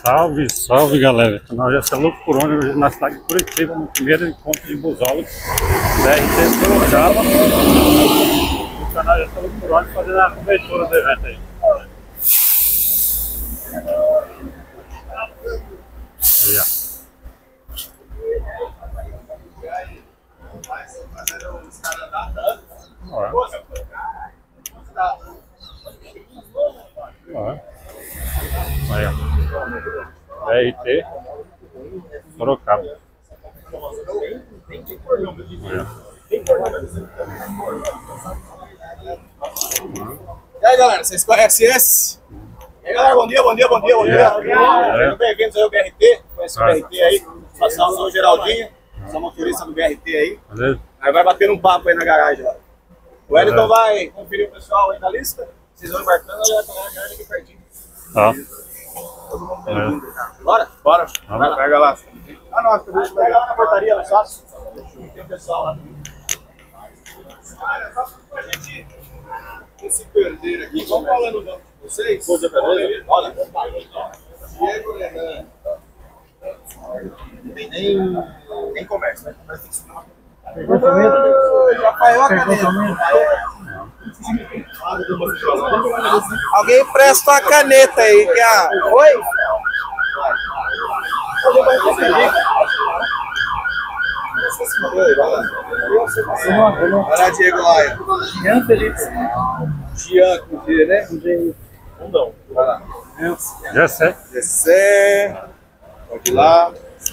Salve, salve galera! O canal GS Loucurone, hoje na cidade de Curitiba, no primeiro encontro de busólogos BRT Sorocaba. O canal GS Loucurone fazendo a cobertura do evento aí. Aí, ó. Aí, ó. BRT Sorocaba. E aí galera, vocês conhecem esse? E aí galera, bom dia. Sejam bem-vindos aí ao BRT, conhece o BRT aí, passar o Geraldinho, sou motorista do BRT aí. Beleza? Aí vai bater um papo aí na garagem lá. O Wellington vai conferir o pessoal aí na lista, vocês vão embarcando, já vai na garagem aqui pertinho. Ó. Todo mundo bem-vindo. Bora? Bora. Vai lá. Pega lá. Ah não, acho que eu vou pegar lá na portaria, mais fácil. Tem o pessoal lá. A gente se perder aqui, vamos falando não. Vocês? Olha. Diego Renan. Não tem nem conversa, né? Mas tem que subir. Já caiu a caneta. Alguém presta uma caneta aí. Oi? Vai lá, Diego Laia. Jean Felipe. Jean com G, né? Não. Vai lá. Já sei. Descer. Pode ir lá.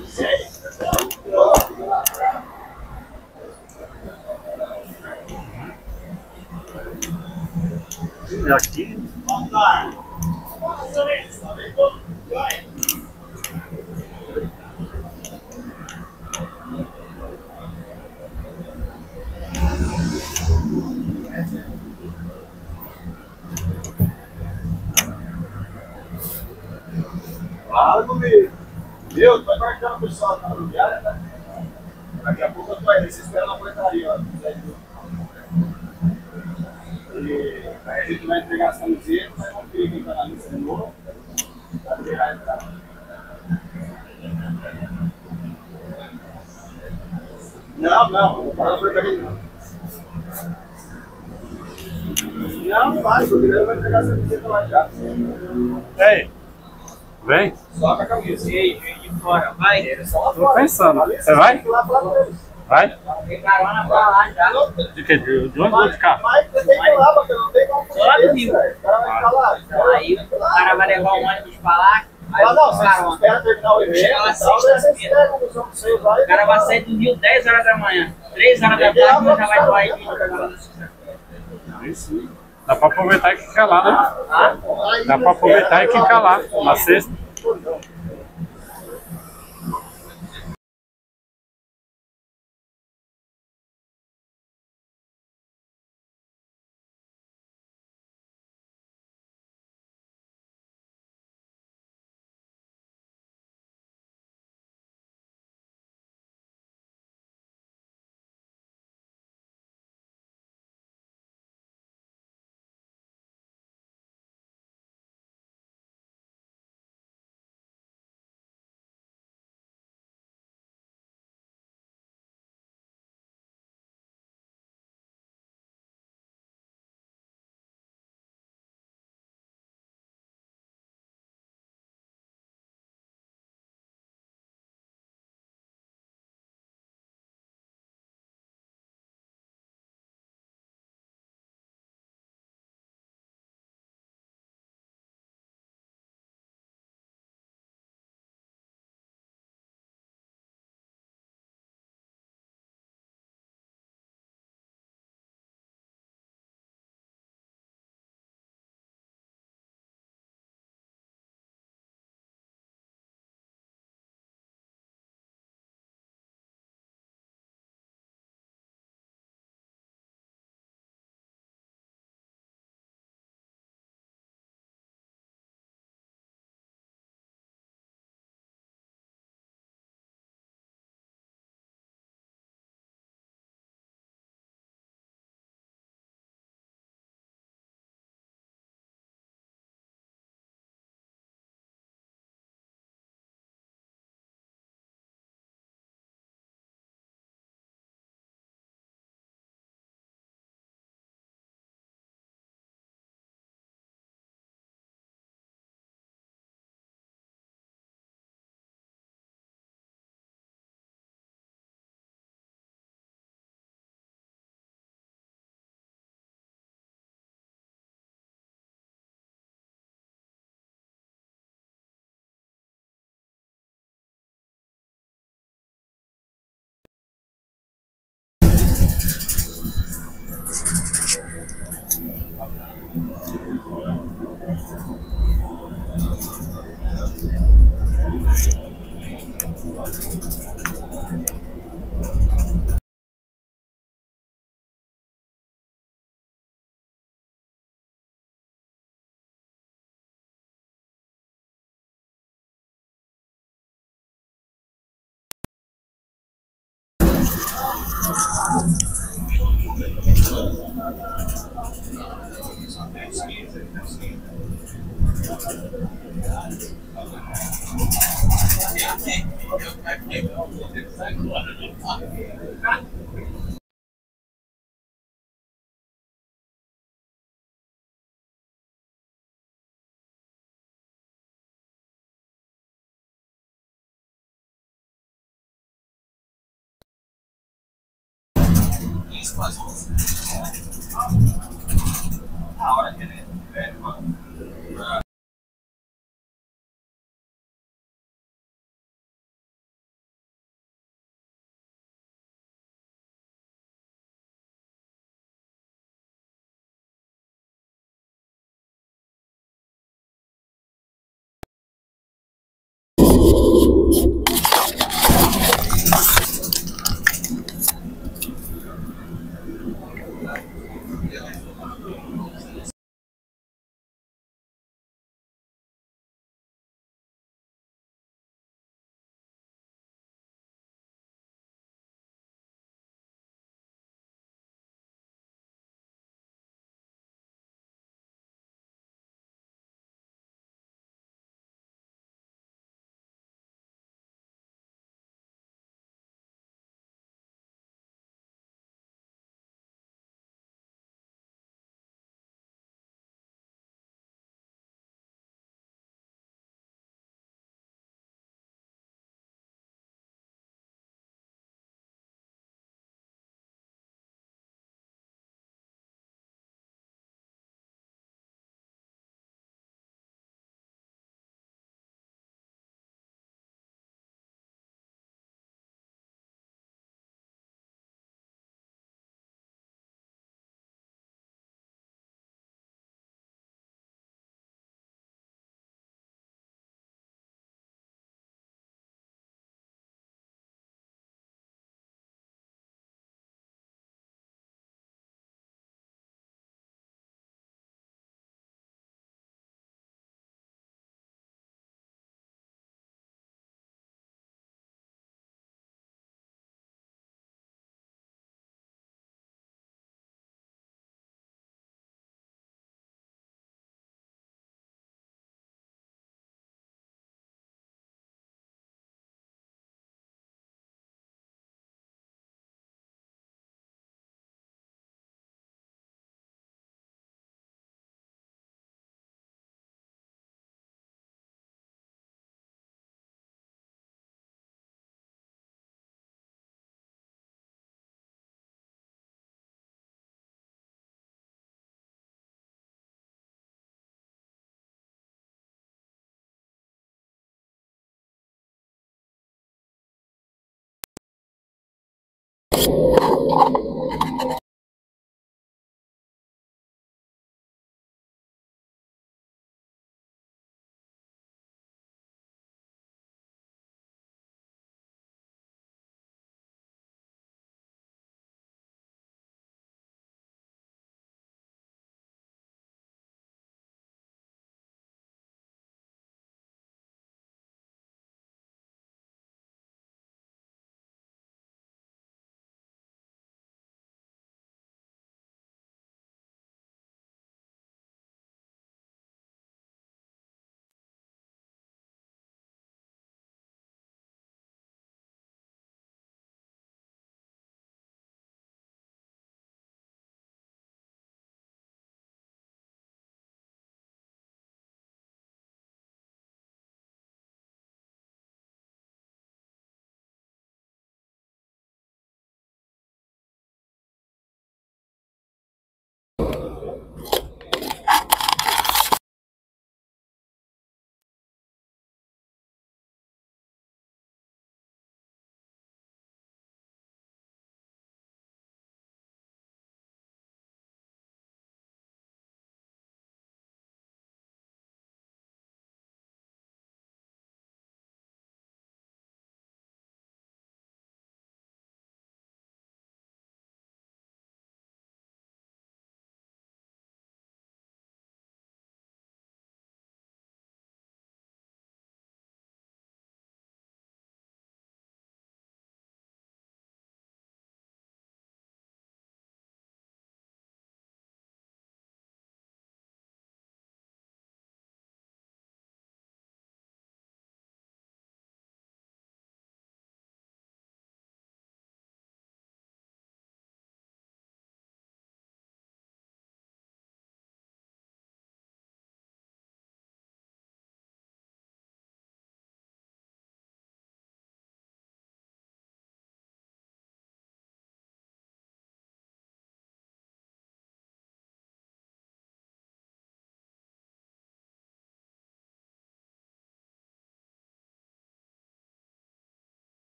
E aqui. Fala comigo. Viu? Tô embarcando o pessoal na rodoviária, tá? Daqui a pouco eu tô aí, vocês esperam na portaria, ó. E aí a gente vai entregar as camisetas, vai conferir quem tá na lista de novo. Vai virar a entrada. Não vai na portaria não. Não vai, o Guilherme vai entregar as camisetas lá já. Ei! Vem? Só com a camisa. E aí, Juiz de Fora, vai? Tô pensando. Você vai? Vai? Tem carona pra lá já. De que? De onde vou de carro? Mas você tem que ir lá, porque não tem como Só do Rio. O cara vai ficar lá. Aí o cara vai levar um ônibus pra lá. Aí Ah, não, o você espera terminar o evento. Chega lá e tal, sexta-feira. vocês pegam o som de vocês lá e O cara vai sair do Rio 10 horas da manhã. 3 horas da tarde nós já vai estar aí. Isso. Dá pra aproveitar e ficar lá, né? Dá pra aproveitar e ficar lá na sexta.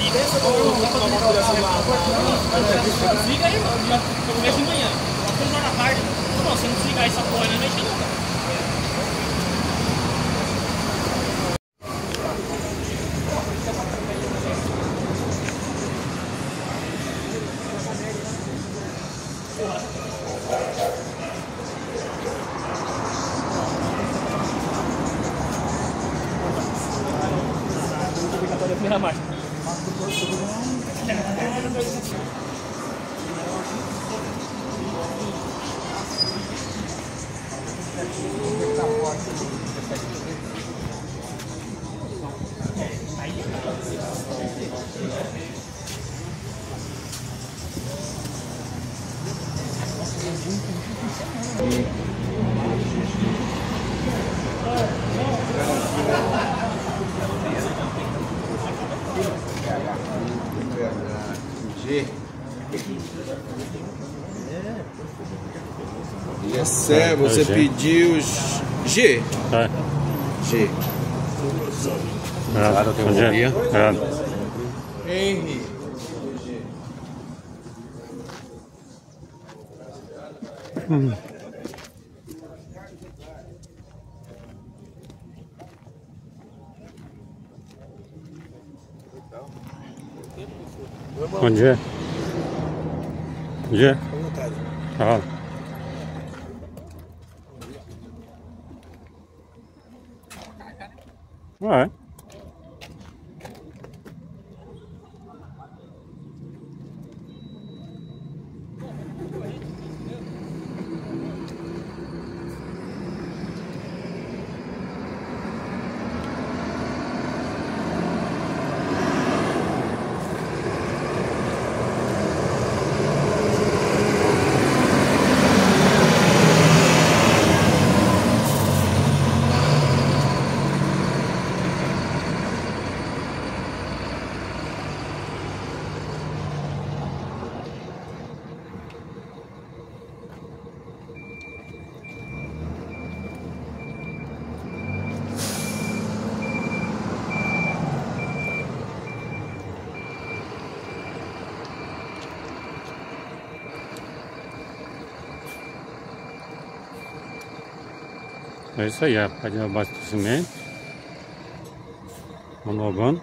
Desliga aí, mano. Começa de manhã. 3 horas da tarde. Não, se não desligar essa porra, não mexe nunca. Gessé, você pediu G. G. Claro, tem um dia. Henry. Bom dia. Bom dia. Tá. Ué. É isso aí, a parte de abastecimento. Monogano.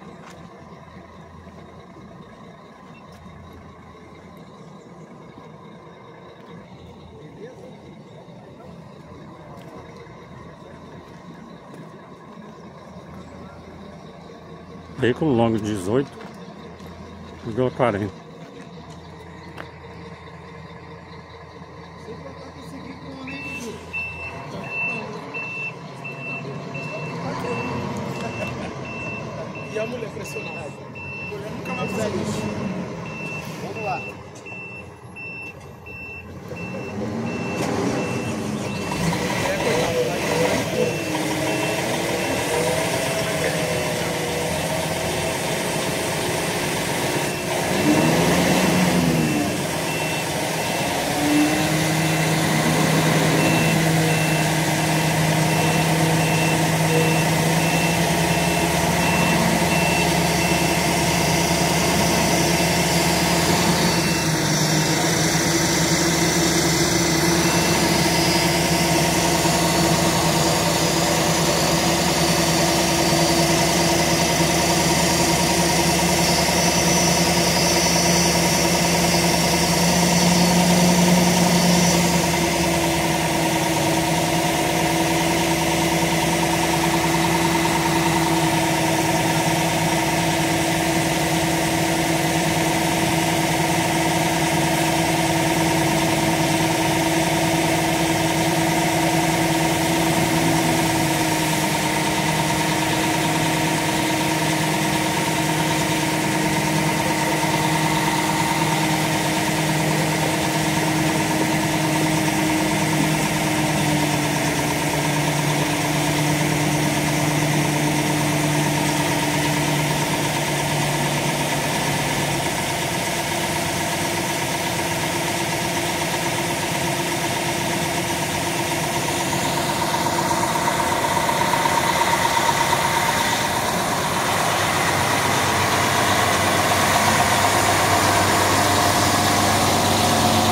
Veículo longo 18,40. E a mulher pressionada? A mulher nunca vai fazer isso. Vamos lá.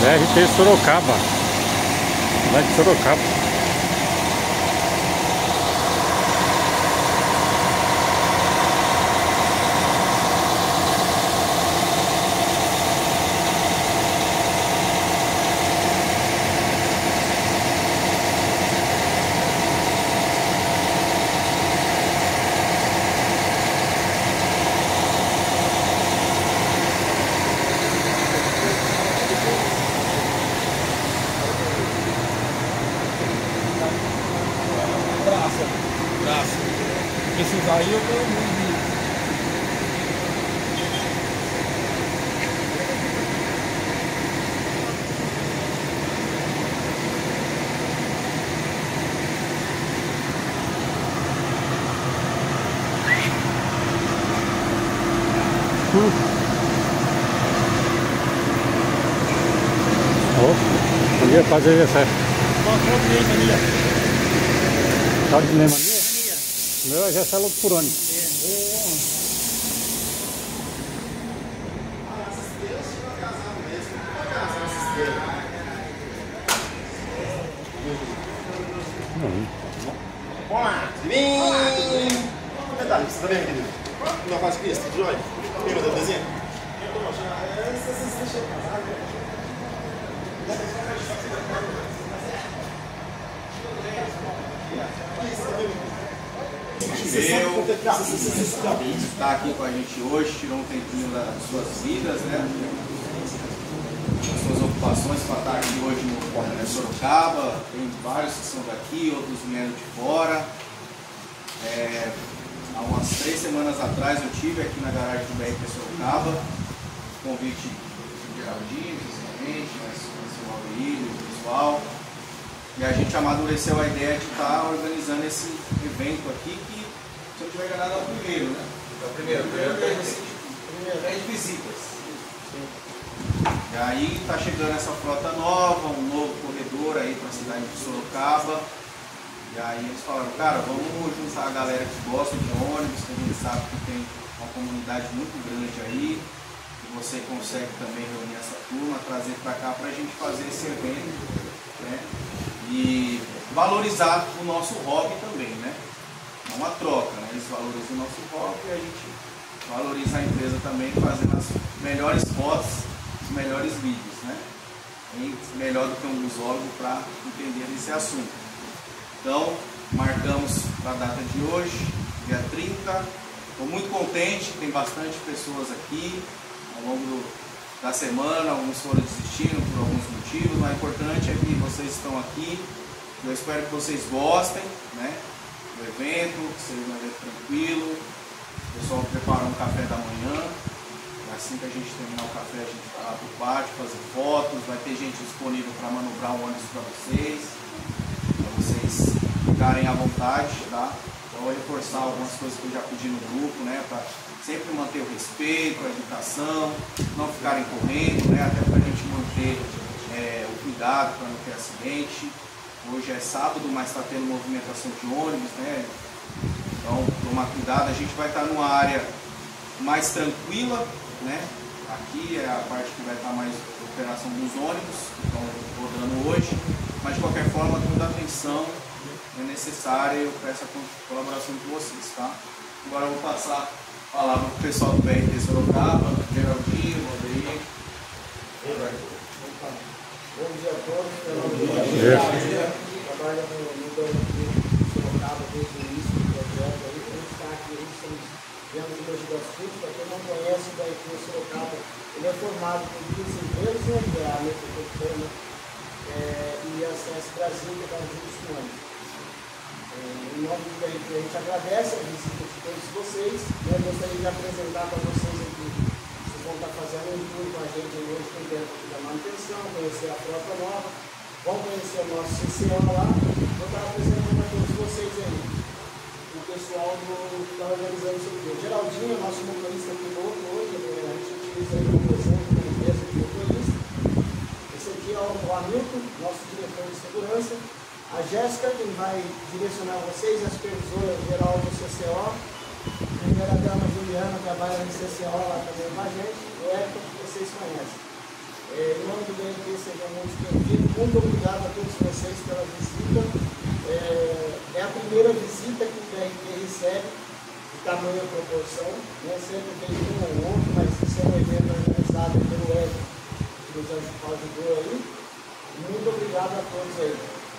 BRT Sorocaba. Lá de Sorocaba. Graça. Esses aí eu tenho muito. Podia fazer essa. Qual cliente ali, ó? Tá de cinema ali? O meu é já está louco por ano. Olá, vem! Detalhe, você tá bem, querido? Não faz isso, tudo jóia? Lembra do desenho? Está aqui com a gente hoje, tirou um tempinho das suas vidas, né? Das suas ocupações para estar aqui hoje no Sorocaba. Tem vários que são daqui, outros vieram de fora. Há umas 3 semanas atrás eu estive aqui na garagem do BRT Sorocaba, convite de Geraldinho, principalmente, mas o Alveílio, o pessoal. E a gente amadureceu a ideia de estar organizando esse evento aqui, que, se eu não estiver enganado, é o primeiro, né? É o primeiro de visitas. E aí está chegando essa frota nova, um novo corredor aí para a cidade de Sorocaba. E aí eles falaram, cara, vamos juntar a galera que gosta de ônibus, que a gente sabe que tem uma comunidade muito grande aí. E você consegue também reunir essa turma, trazer para cá para a gente fazer esse evento, né? E valorizar o nosso hobby também, né? É uma troca, né? Eles valorizam o nosso hobby e a gente valoriza a empresa também, fazendo as melhores fotos, os melhores vídeos, né? E melhor do que um musólogo para entender esse assunto. Então, marcamos para a data de hoje, dia 30. Estou muito contente, tem bastante pessoas aqui ao longo da semana, alguns foram desistindo por alguns motivos, mas o importante é que vocês estão aqui. Eu espero que vocês gostem, né, do evento, que seja um evento tranquilo. O pessoal preparar um café da manhã. Assim que a gente terminar o café, a gente vai lá para o pátio fazer fotos. Vai ter gente disponível para manobrar o ônibus para vocês ficarem à vontade, tá? Então, vou reforçar algumas coisas que eu já pedi no grupo, né, para sempre manter o respeito, a educação, não ficarem correndo, né, até para a gente manter o cuidado para não ter acidente. Hoje é sábado, mas está tendo movimentação de ônibus, né? Então, tomar cuidado. A gente vai estar numa área mais tranquila, né? Aqui é a parte que vai estar mais operação dos ônibus, então rodando hoje, mas de qualquer forma toda a atenção é necessária e eu peço a colaboração de vocês, tá? Agora eu vou passar a palavra para o pessoal do BRT Sorocaba, Geraldinho, Rodrigo. Bom dia a todos, meu nome é trabalho no BRT Sorocaba desde o início do projeto. A gente está aqui, a gente estamos dentro do Mogi das Cruzes. Para quem não conhece, o BRT Sorocaba ele é formado por 2 empresas, né, que é a Metropolitana e a CS Brasil, que está juntos com o ônibus. Em nome do BRT, a gente agradece a visita de todos vocês. Eu gostaria de apresentar para vocês aqui. Vocês vão estar fazendo um tour com a gente hoje dentro da manutenção, conhecer a frota nova, vão conhecer o nosso CCO lá. Vou estar apresentando a todos vocês aí. O pessoal que está organizando isso aqui. O Geraldinho, nosso motorista piloto hoje, a gente utiliza ele como exemplo como empresa de motorista. Esse aqui é o Hamilton, nosso diretor de segurança. A Jéssica, quem vai direcionar vocês, a supervisora geral do CCO. A primeira dama Juliana trabalha no CCO lá também com a gente. O Eco, que vocês conhecem. Em nome do BRT, sejam muito bem-vindos. Muito obrigado a todos vocês pela visita. É a primeira visita que o BRT recebe de tamanha proporção. Sempre tem um ou outro, mas isso é um evento organizado pelo Ed, que nos ajudou aí. Muito obrigado a todos aí.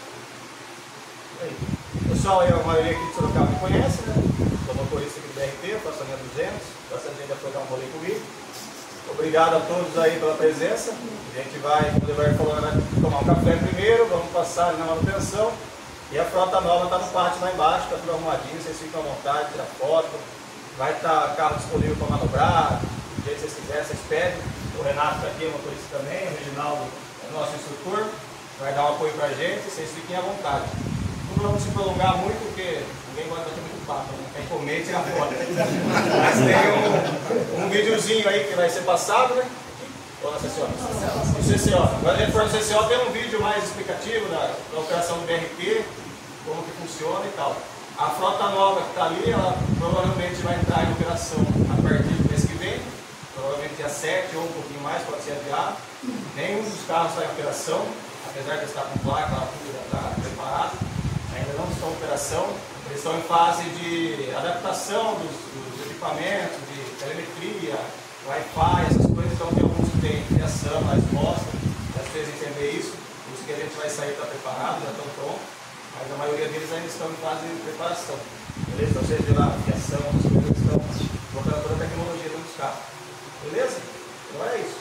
Pessoal, a maioria aqui de Sorocaba me conhece, né? Sou motorista aqui do BRT, faço a minha 200, bastante gente já foi dar um rolê comigo. Obrigado a todos aí pela presença. A gente vai, como o Levar falou, vai tomar um café primeiro, vamos passar na manutenção. E a frota nova está no pátio lá embaixo, está tudo arrumadinho, vocês ficam à vontade, tirar foto. Vai estar carro disponível para manobrar, do jeito que vocês quiserem, vocês pedem. O Renato está aqui, é motorista também, o Reginaldo é nosso instrutor, vai dar um apoio para a gente, vocês fiquem à vontade. Não vamos se prolongar muito, porque ninguém gosta de ter muito papo, né? Tem que comer e tirar foto. Mas tem um videozinho aí que vai ser passado, né? Ou na CCO? No CCO. Quando a gente for no CCO, tem um vídeo mais explicativo da operação do BRT, como que funciona e tal. A frota nova que está ali, ela provavelmente vai entrar em operação a partir do mês que vem, provavelmente dia 7 ou um pouquinho mais, pode ser adiado. Nenhum dos carros está em operação, apesar de estar com placa, tudo já está preparado. Ainda não estão em operação, eles estão em fase de adaptação dos equipamentos, de telemetria, Wi-Fi, essas coisas. Então tem alguns que têm criação, mais mostra, para vocês entenderem isso. Os que a gente vai sair está preparado, já estão prontos, mas a maioria deles ainda estão em fase de preparação. Beleza? Então vocês viram lá a criação, as coisas que estão colocando toda a tecnologia dentro dos carros. Beleza? Então é isso.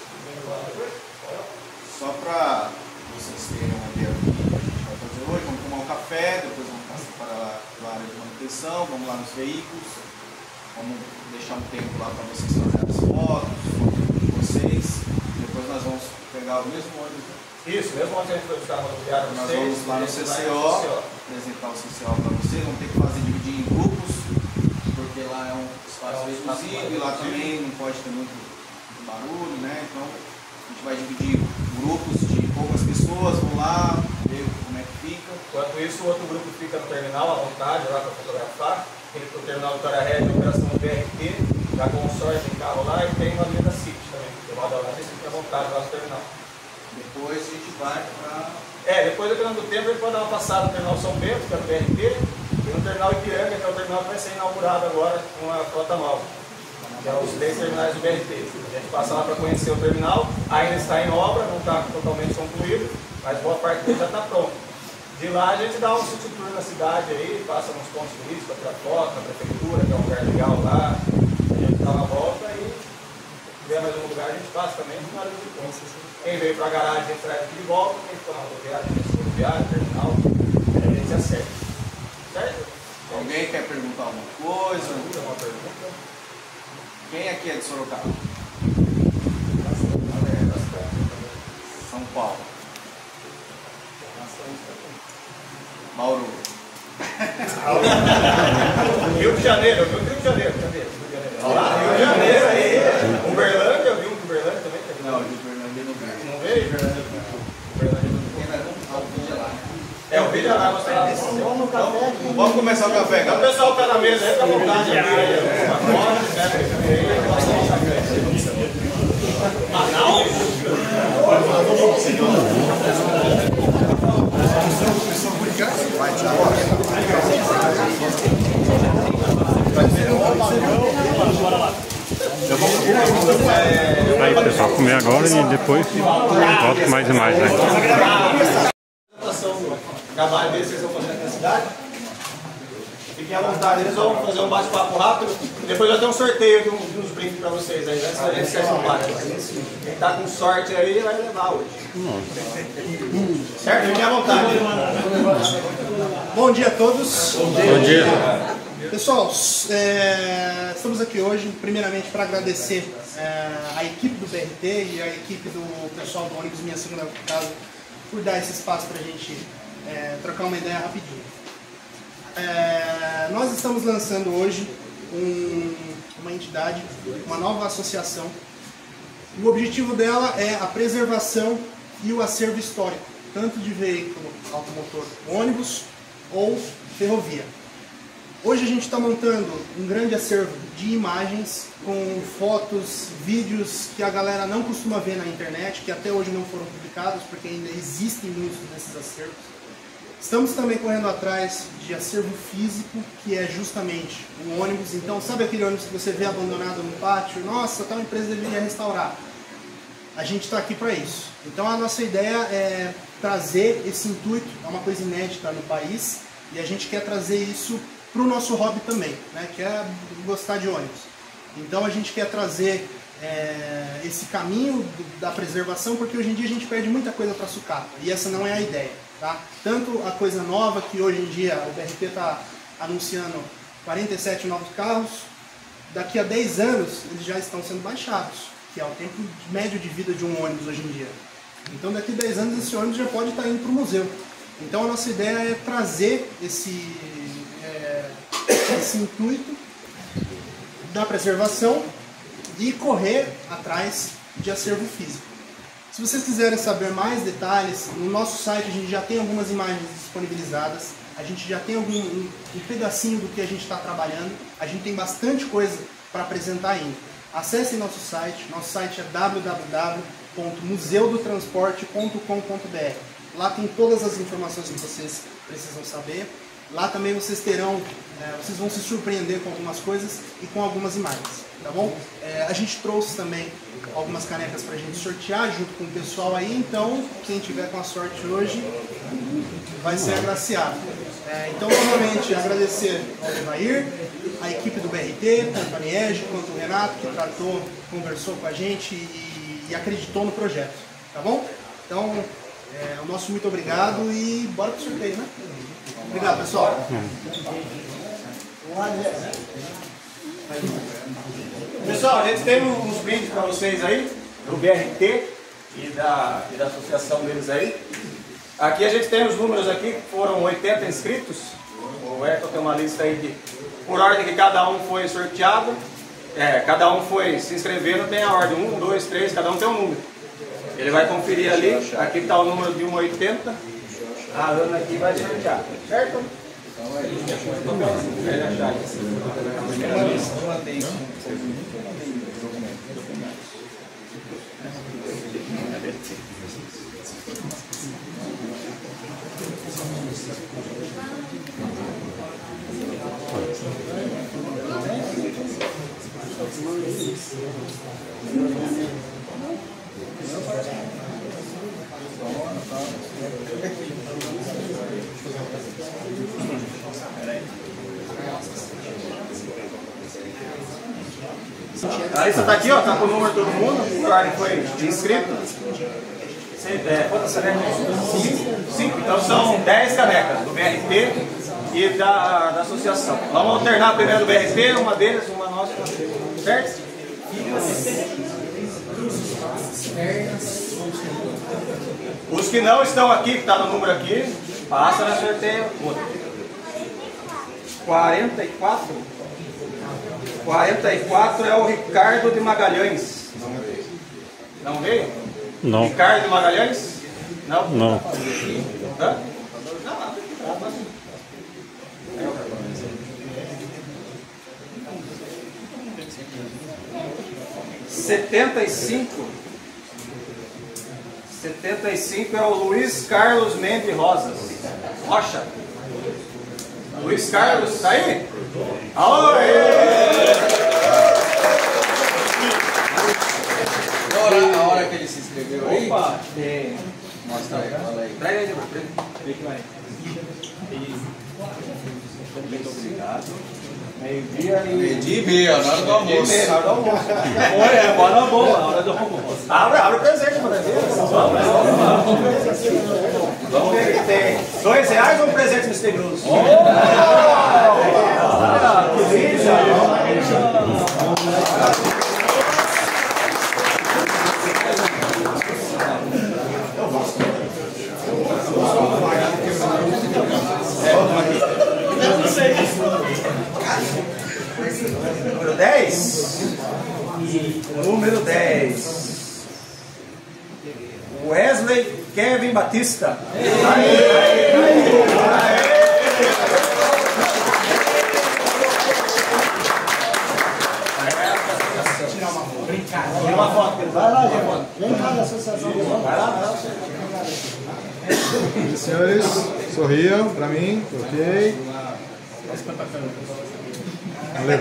Só para vocês terem uma ideia do que a gente vai fazer hoje, vamos tomar um café, depois vamos passar para a área de manutenção, vamos lá nos veículos, vamos deixar um tempo lá para vocês fazerem as fotos de vocês, depois nós vamos pegar o mesmo ônibus. Isso, mesmo onde a gente foi buscar a rodoviária, nós vamos lá no CCO, apresentar o CCO para vocês, vamos ter que fazer dividir em grupos, porque lá é um espaço exclusivo e lá também não pode ter muito barulho, né? Então a gente vai dividir grupos de poucas pessoas, vão lá, ver como é que fica. Enquanto isso, o outro grupo fica no terminal à vontade, lá para fotografar. Aquele do terminal do Tararé, de operação do BRT, da Consórcio tem carro lá e tem uma linha da City também. Eu vou dar lá, vocês ficam à vontade lá no terminal. Depois a gente vai para... depois, dependendo do tempo, a gente pode dar uma passada no terminal São Bento, que é do BRT, e no terminal Ipiranga, que é o terminal que vai ser inaugurado agora com a frota nova. Que é os 3 terminais do BRT. A gente passa lá para conhecer o terminal, ainda está em obra, não está totalmente concluído, mas boa parte dele já está pronto. De lá a gente dá um city tour na cidade aí, passa nos pontos turísticos para tirar foto, na prefeitura, que é um lugar legal lá, a gente dá uma volta e se tiver mais um lugar a gente passa também, não vale de pontos. Quem veio para a garagem a gente traz aqui de volta, quem for na rodoviária, terminal, a gente acerta. Certo? Alguém quer perguntar alguma coisa? Alguma pergunta? Quem aqui é de Sorocaba? Bastante. São Paulo. Bauru. Rio de Janeiro, eu vi o Rio de Janeiro. Cadê? Rio de Janeiro aí. Uberlândia, eu vi um Uberlândia também. Não, de Fernando não veio. Não veio? Uberlândia não veio. O vídeo é lá, você lá. Vamos começar o café, O galera. pessoal que tá na mesa aí, tá à vontade. Aí pessoal, comer agora e depois volto mais e mais, né? Trabalho deles, vocês vão fazer aqui na cidade. Fiquem à vontade, eles vão fazer um bate-papo rápido. Depois vai ter um sorteio de uns brindes para vocês aí, antes da gente sair São Paulo. Quem tá com sorte aí vai levar hoje. Certo? Fiquem à vontade. Bom dia a todos. Bom dia. Pessoal, estamos aqui hoje primeiramente para agradecer a equipe do BRT e a equipe do pessoal do ônibus Minha Segunda Casa por dar esse espaço para a gente trocar uma ideia rapidinho. Nós estamos lançando hoje uma entidade, uma nova associação. O objetivo dela é a preservação e o acervo histórico, tanto de veículo automotor ônibus ou ferrovia. Hoje a gente está montando um grande acervo de imagens com fotos, vídeos que a galera não costuma ver na internet, que até hoje não foram publicados, porque ainda existem muitos desses acervos. Estamos também correndo atrás de acervo físico, que é justamente um ônibus. Então, sabe aquele ônibus que você vê abandonado no pátio? Nossa, tal empresa deveria restaurar. A gente está aqui para isso. Então, a nossa ideia é trazer esse intuito, é uma coisa inédita no país, e a gente quer trazer isso para o nosso hobby também, né? Que é gostar de ônibus. Então, a gente quer trazer esse caminho da preservação, porque hoje em dia a gente perde muita coisa para sucata, e essa não é a ideia. Tá? Tanto a coisa nova, que hoje em dia o BRT está anunciando 47 novos carros, daqui a 10 anos eles já estão sendo baixados, que é o tempo médio de vida de um ônibus hoje em dia. Então daqui a 10 anos esse ônibus já pode estar indo para o museu. Então a nossa ideia é trazer esse intuito da preservação e correr atrás de acervo físico. Se vocês quiserem saber mais detalhes, no nosso site a gente já tem algumas imagens disponibilizadas, a gente já tem um pedacinho do que a gente está trabalhando, a gente tem bastante coisa para apresentar ainda. Acessem nosso site é www.museudotransporte.com.br. Lá tem todas as informações que vocês precisam saber. Lá também vocês terão, vocês vão se surpreender com algumas coisas e com algumas imagens. Tá bom? A gente trouxe também algumas canecas para a gente sortear junto com o pessoal aí, então quem tiver com a sorte hoje vai ser agraciado. Então, novamente, agradecer ao Evair, a equipe do BRT, tanto a Niege quanto o Renato, que conversou com a gente e acreditou no projeto. Tá bom? Então, o nosso muito obrigado e bora pro sorteio, né? Obrigado, pessoal. Pessoal, a gente tem uns brindes para vocês aí, do BRT e da associação deles aí. Aqui a gente tem os números aqui, que foram 80 inscritos. O Eco tem uma lista aí de, por ordem que cada um foi sorteado. Cada um foi se inscrevendo, tem a ordem 1, 2, 3, cada um tem um número. Ele vai conferir ali, aqui está o número de 1 a 80. A Ana aqui vai sortear, certo? Então é isso. A lista está aqui, ó, tá com o número de todo mundo, por ordem foi inscrito. Quantas canecas? 5. Então são 10 canecas do BRT e da associação. Vamos alternar primeiro do BRT, uma deles, uma nossa, certo? Os que não estão aqui, que está no número aqui, passa na sorteio. 44 é o Ricardo de Magalhães. Não veio? Não. Ricardo de Magalhães? Não? Não. Hã? 75 é o Luiz Carlos Mendes Rocha. Luiz Carlos, tá aí? A hora que ele se inscreveu aí. Opa! Tem. Mostra aí, fala aí. Traz aí, muito obrigado. Meio-dia e... Meio-dia, na hora do almoço. Na hora do almoço. Bora boa, na hora do almoço. Abre o presente para ver. Vamos ver o que tem. R$2 ou um presente misterioso? Que delícia! Número 10. Número 10. Wesley Kevin Batista. uma foto. Vai lá, Giovanni. Vem cá da associação de vai lá. Senhores, sorriam pra mim, ok. Valeu.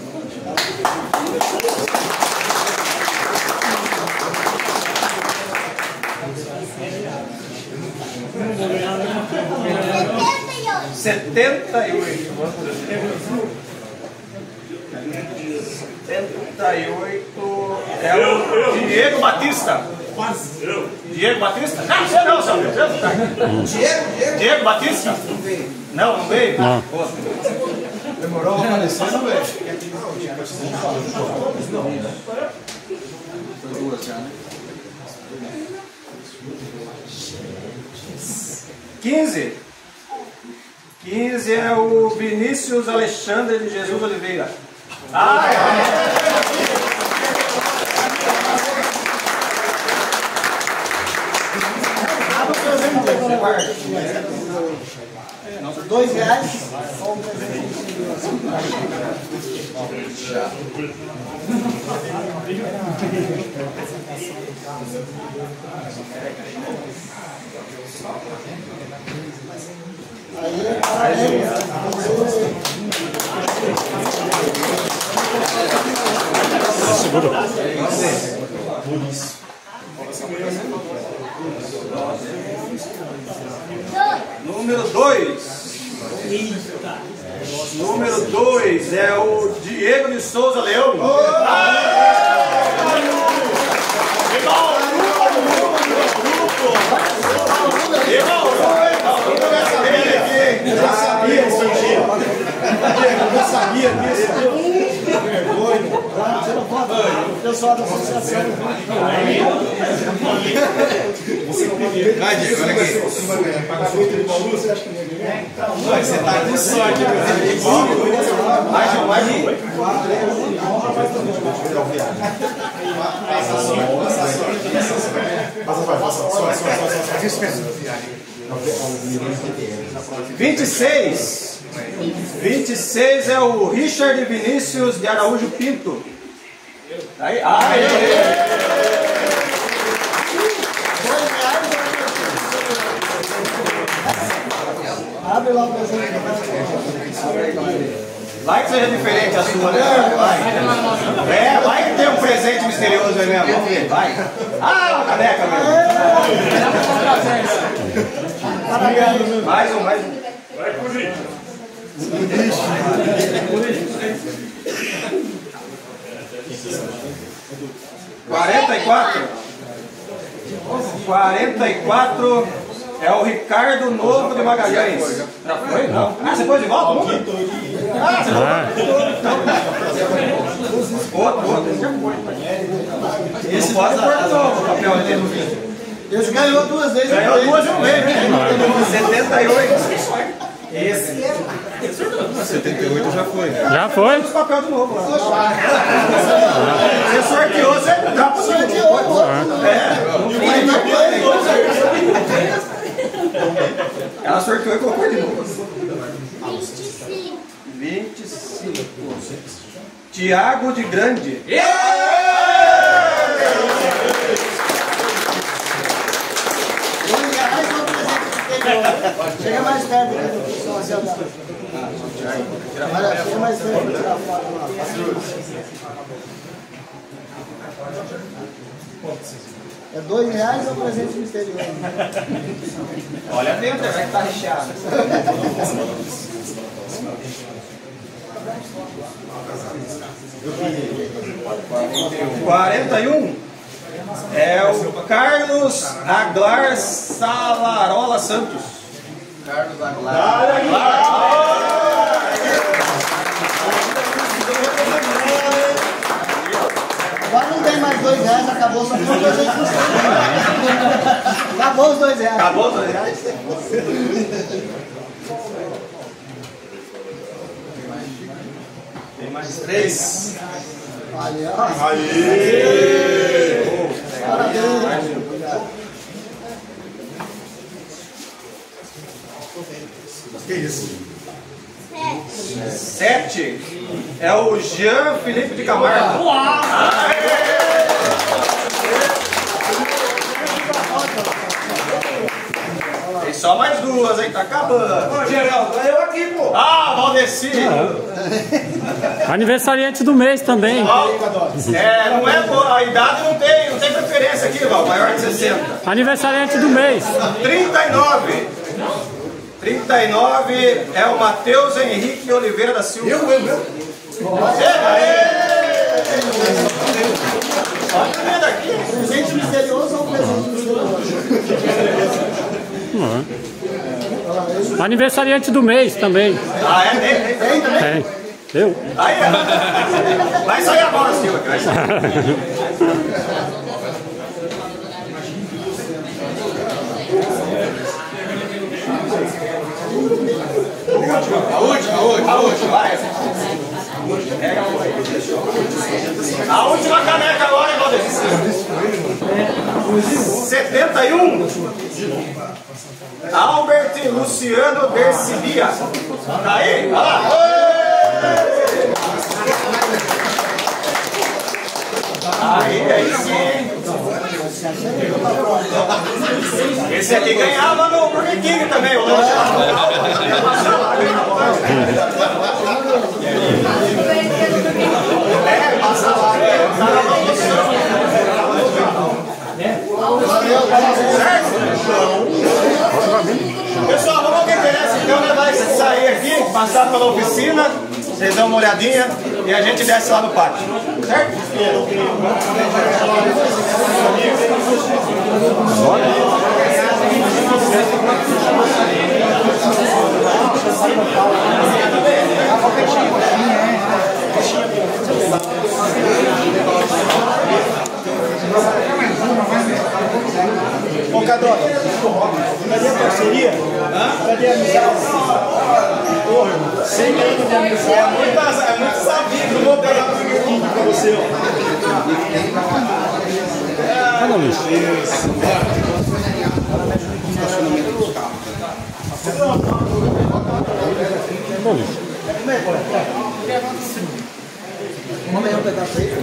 É o Diego Batista. Diego Batista? Não, você não, Samuel. Diego Batista? Não veio? Não. Demorou a aparecer, não veio. Foi duas já, né? 15 é o Vinícius Alexandre de Jesus Oliveira. R$2. Número 2. Número 2 é o Diego de Souza Leão. Eu sabia disso. O pessoal da associação. Vai, Diego, olha aqui. Você vai ganhar. Paga muito de Paulo, você acha que ninguém ganha? Você tá com sorte. Mais um. Passa. 26 é o Richard Vinícius de Araújo Pinto. Aí, Abre lá o presente. vai que seja diferente a sua, né? Vai que tem um presente misterioso aí mesmo. Vamos ver, vai. Uma caneca mesmo. Mais um. Vai, Corinthians. 44 é o Ricardo Novo de Magalhães. Já foi? Não. Você pôs de volta? Outro. Já foi. Esse pode pôr de novo o papel ali no fim. Ele ganhou 2 vezes. Ganhou 2 vezes. 78. Esse. 78 já foi. Já foi? Os papel de novo lá. Você sorteou, você já sorteou. Ela sorteou e colocou de novo. 25. Tiago de Grande. Chega mais perto aqui do pessoal. Olha, chega mais perto para tirar foto lá. É R$2 ou presente misterioso? Olha dentro, vai que tá recheado. 41 é o Carlos Aglar Salarola Santos. Carlos Aglar. Agora não tem mais R$2, acabou só com presente misterioso. Acabou os R$2. Acabou os R$2. Tem mais 3. Aí, ó. Parabéns. Que isso? 7 é o Jean Felipe de Camargo. duas aí, tá acabando. Ô, Geraldo, eu aqui, pô. Ah, Valdeci. Aniversariante do mês também. Não é, pô, a idade não tem preferência aqui, Val, maior de 60. Aniversariante do mês. 39. 39 é o Matheus Henrique Oliveira da Silva. Presente misterioso ou presente misterioso? Aniversariante do mês também. Ah, é? Tem também? Tem. Eu? Aí, vai sair agora, Silva. Vai sair. A última, vai. A última caneca agora, Valdeci. 71. Albert Luciano Dercibia. Tá aí? Olha lá. Aí sim. Esse aqui ganhava no Burger King também, o lanche lá. Passa lá. Pessoal, vamos ao que interessa então, né? Vai sair aqui, passar pela oficina, vocês dão uma olhadinha e a gente desce lá no pátio, certo? Ô, Cadroga, cadê a parceria? Cadê a amizade? Porra, 100 anos de amizade. É muito sabido, não vou pegar o Burger King pra você. Olha, Luiz. Olha, Luiz. Vamos aí um pedaço aí.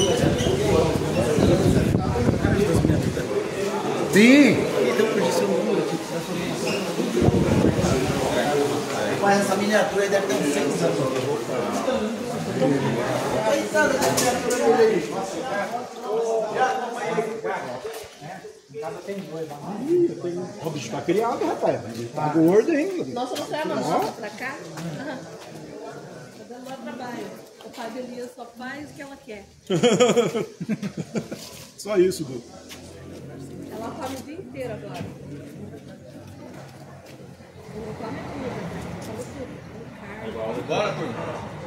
Sim. Mas essa miniatura aí deve ter uns 6 anos. O bicho tá criado, rapaz. Tá gordo ainda. Nossa, você é a mão pra cá? Tá dando maior trabalho. O Padre Elias só faz o que ela quer. Só isso, Du. Ela come o dia inteiro agora. Ela come tudo. Come tudo. Come carne. Bora, turma.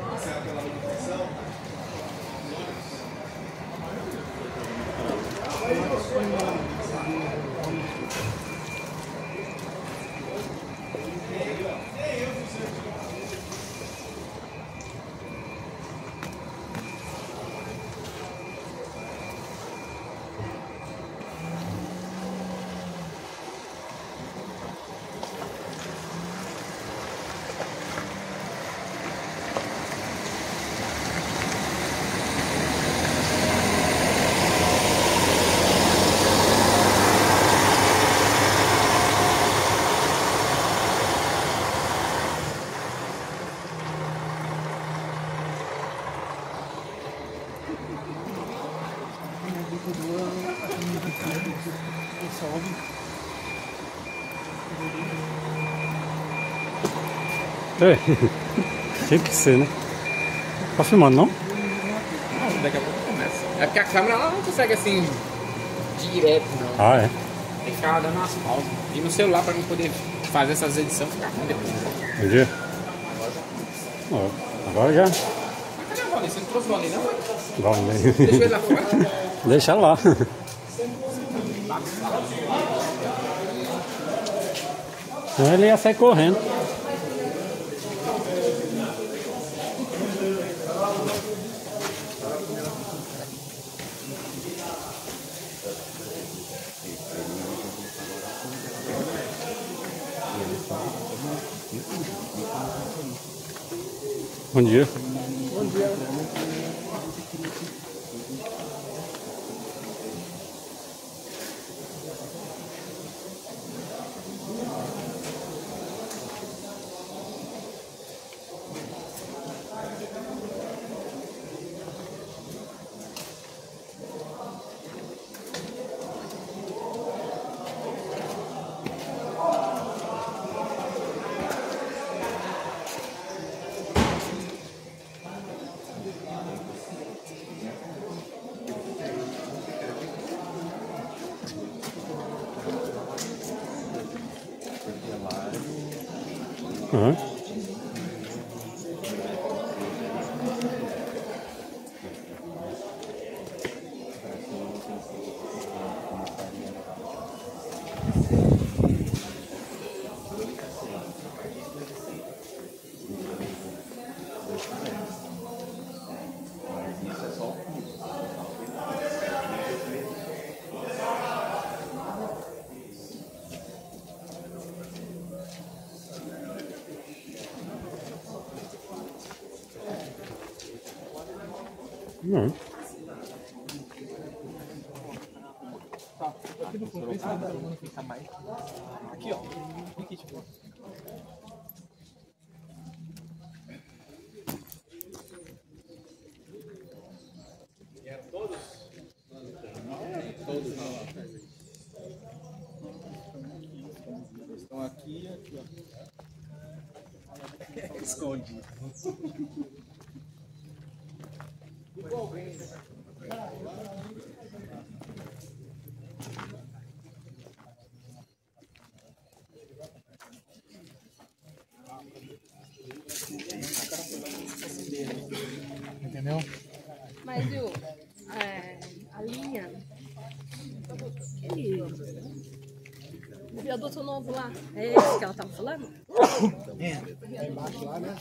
É, tinha que ser, né? Tá filmando, não? Não, daqui a pouco começa. É porque a câmera ela não consegue assim, direto, não. Ah, é. Tem que ficar dando umas pausas. E no celular pra mim poder fazer essas edições ficar ruim depois. Entendi. Ó, agora já. Mas cadê a Valdeci? Você não trouxe o Valdeci, não? Vai, Deixa ele lá fora. deixa lá. Senão ele ia sair correndo. Bom dia. Bom dia. Uhum. Não. Aqui no começo não fica mais. Aqui, ó. Aqui, tipo. Estão aqui e aqui, ó. Escondido. Entendeu? Mas viu, a linha, aquele, o viaduto novo lá, é esse que ela tava falando? É, embaixo lá, né?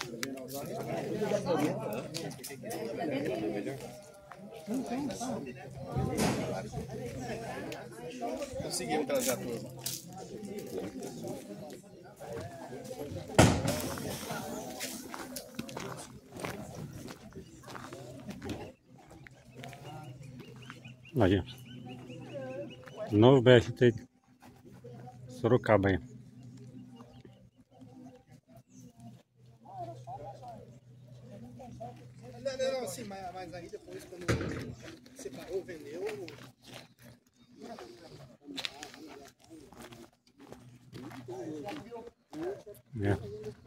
Conseguimos trazer a turma. Aí, ó. Novo BRT Sorocaba aí. Não, assim, mas aí depois quando separou, vendeu. É.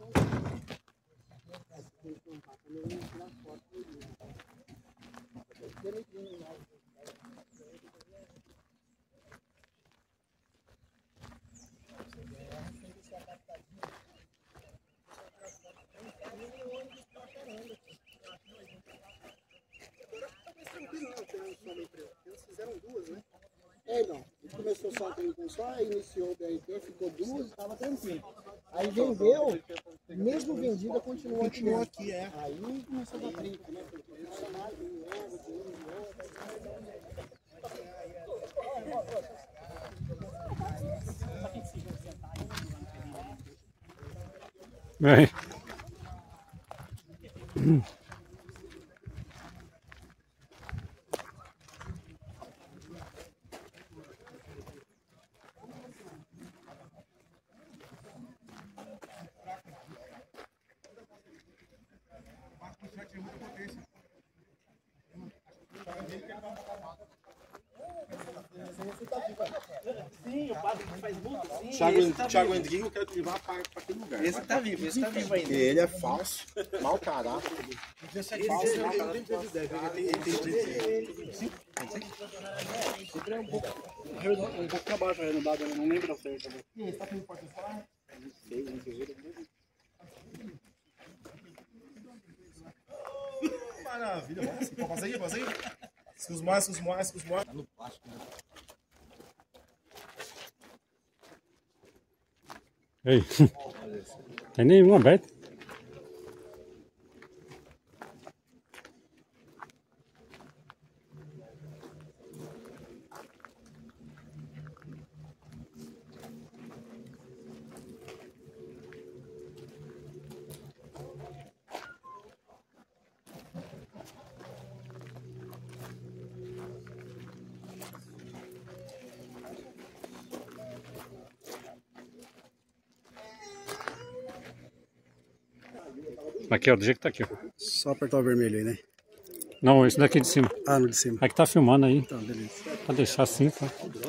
Eles fizeram duas, né? É, não. Começou só com só, iniciou o BRT, ficou duas, estava tranquilo. Aí vendeu, mesmo vendida, continuou aqui. É. Aí começou a dar treta, né? Porque o funcionário não leva, o dinheiro não leva. É. Sim, o padre faz muito. Thiago Endrigo, eu quero te levar para aquele lugar. Esse tá vivo ainda. Ele é falso, mau caráter. Esse é falso, ele tem sempre é um pouco pra baixo arredondado, eu não lembro ao certo. E esse tá com porta de falar? Não sei, não sei. Maravilha, vamos assim, passa aí, passa aí. Os mais. Tá no plástico, né? Ei, tem nenhum aberto. Aqui, ó, do jeito que tá aqui, ó. Só apertar o vermelho aí, né? Não, esse daqui de cima. Ah, no de cima. Aqui tá filmando aí. Tá, beleza. Pra deixar assim, tá?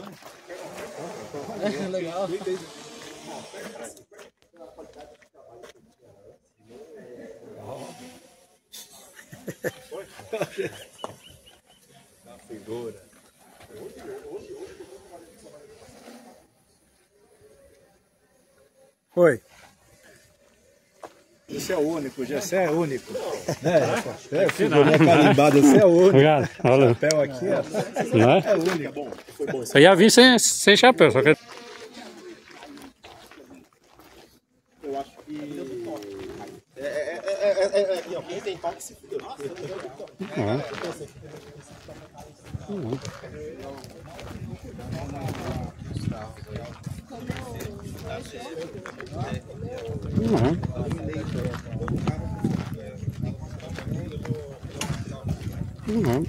É legal. Figura. Oi. Você é único, Gessé é único. Né? Figurinha carimbada, você é único. Obrigado. Valeu. O chapéu aqui Não é? é único. Eu ia vir sem chapéu, só que... Eu acho que... Aqui, ó, quem tem toque se fudeu. Não.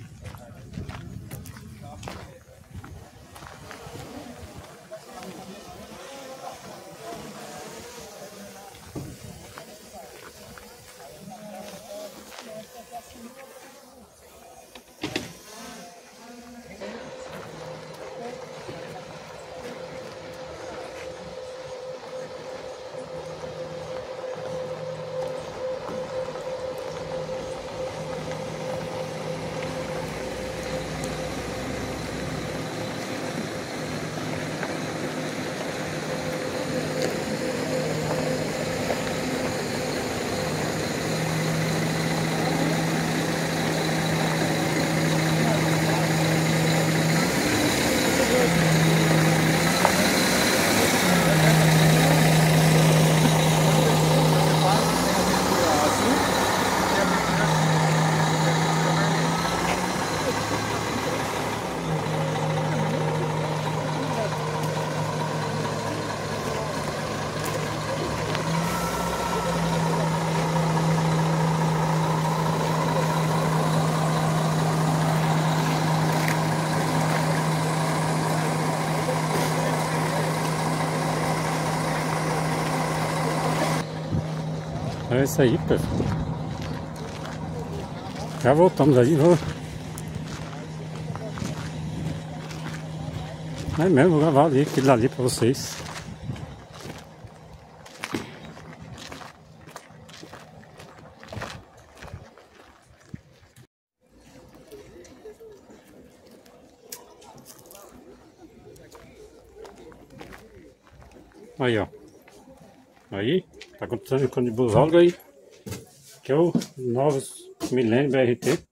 É isso aí, pessoal. Já voltamos aí, vou. É mesmo, vou gravar ali, aquele ali pra vocês. Aí, ó. Aí, tá acontecendo com o de Busólogo aí. Que é o Novos Milênio BRT.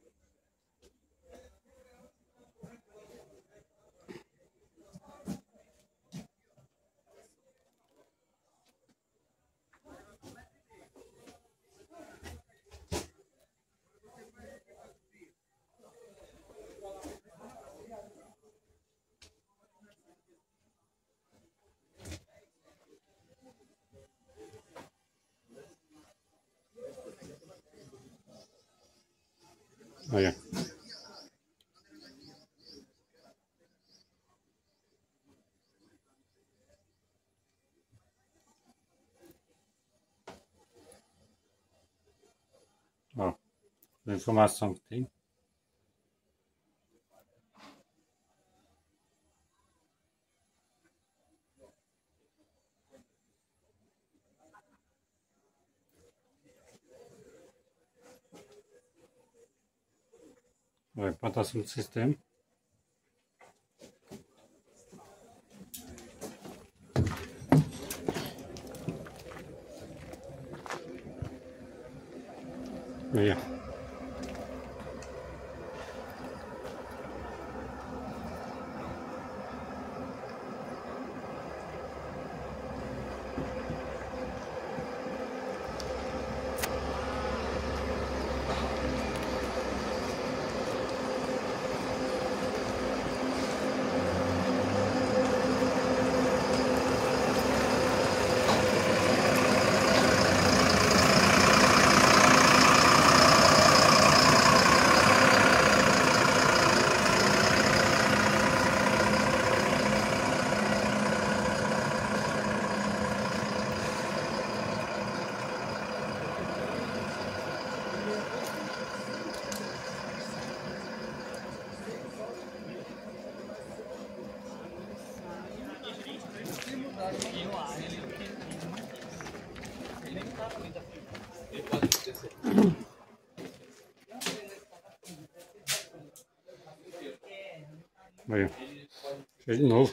Aí, ó. Ó, a informação que tem. Vai, implantação do sistema. Aí, ó. Aí, ó. Fez de novo.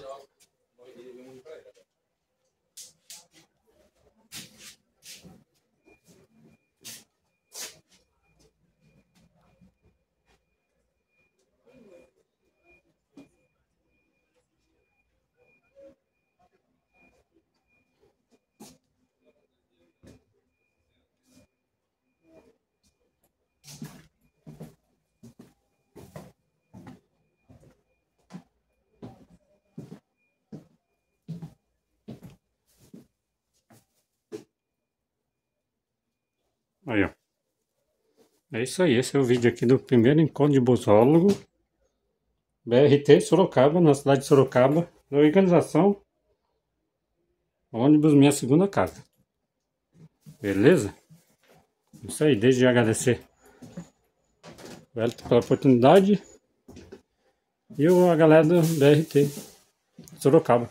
É isso aí, esse é o vídeo aqui do primeiro encontro de busólogo BRT Sorocaba, na cidade de Sorocaba, da organização Ônibus Minha Segunda Casa. Beleza? Isso aí, desde já agradecer o Elton pela oportunidade e a galera do BRT Sorocaba.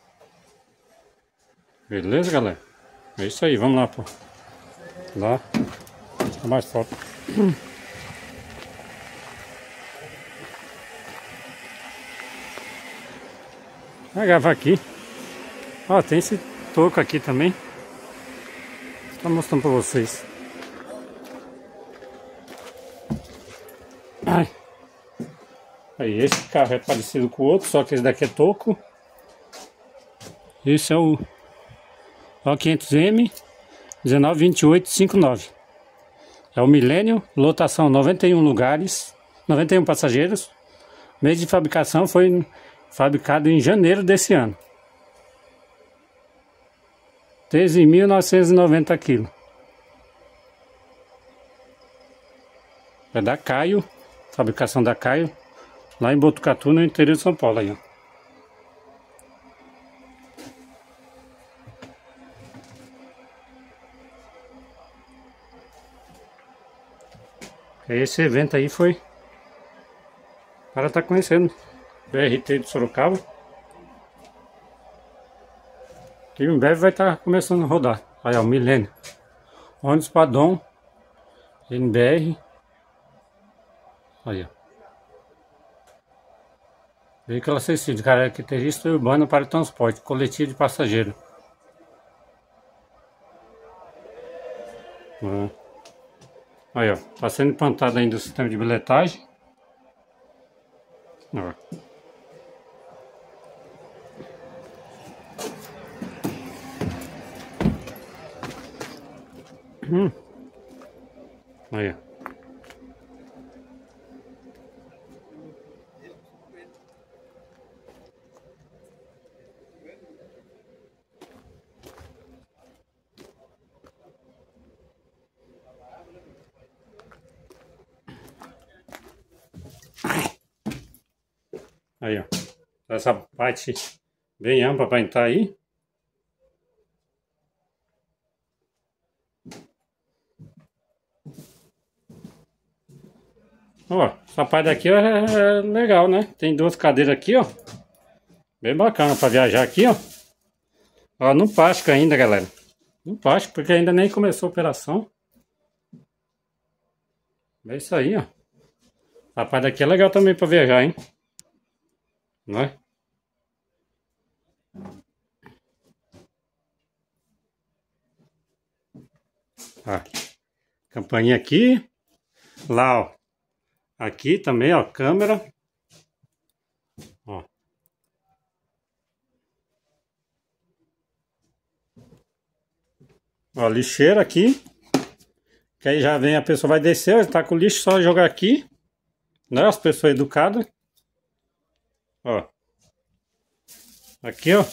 Beleza, galera? É isso aí, vamos lá, pô. Lá, mais foto. Vou gravar aqui. Ó, tem esse toco aqui também. Tô mostrando pra vocês. Ai. Aí, esse carro é parecido com o outro, só que esse daqui é toco. Esse é o 500M 192859. É o Millennium, lotação 91 lugares, 91 passageiros. Mês de fabricação foi fabricado em janeiro desse ano. 13.990 kg. É da Caio, fabricação da Caio, lá em Botucatu, no interior de São Paulo. Aí, ó. Esse evento aí foi para estar conhecendo BRT de Sorocaba, que em breve vai estar começando a rodar. Aí, ó, o Milênio, ônibus padrão NBR. Aí, ó, veículo acessível de característica urbana para transporte coletivo de passageiro. Aí, ó, tá sendo implantado ainda o sistema de bilhetagem. Ó. Aí, ó. Aí, ó, essa parte bem ampla para entrar aí. Ó, essa parte daqui é legal, né? Tem duas cadeiras aqui, ó. Bem bacana para viajar aqui, ó. Ó, no plástico ainda, galera. No plástico, porque ainda nem começou a operação. É isso aí, ó. A parte daqui é legal também para viajar, hein? Não é? Ó, campainha aqui. Lá, ó. Aqui também, ó, câmera. Ó. Ó, lixeira aqui. Que aí já vem, a pessoa vai descer, tá com o lixo, só jogar aqui. Né? As pessoas educadas. Ó. Aqui, ó.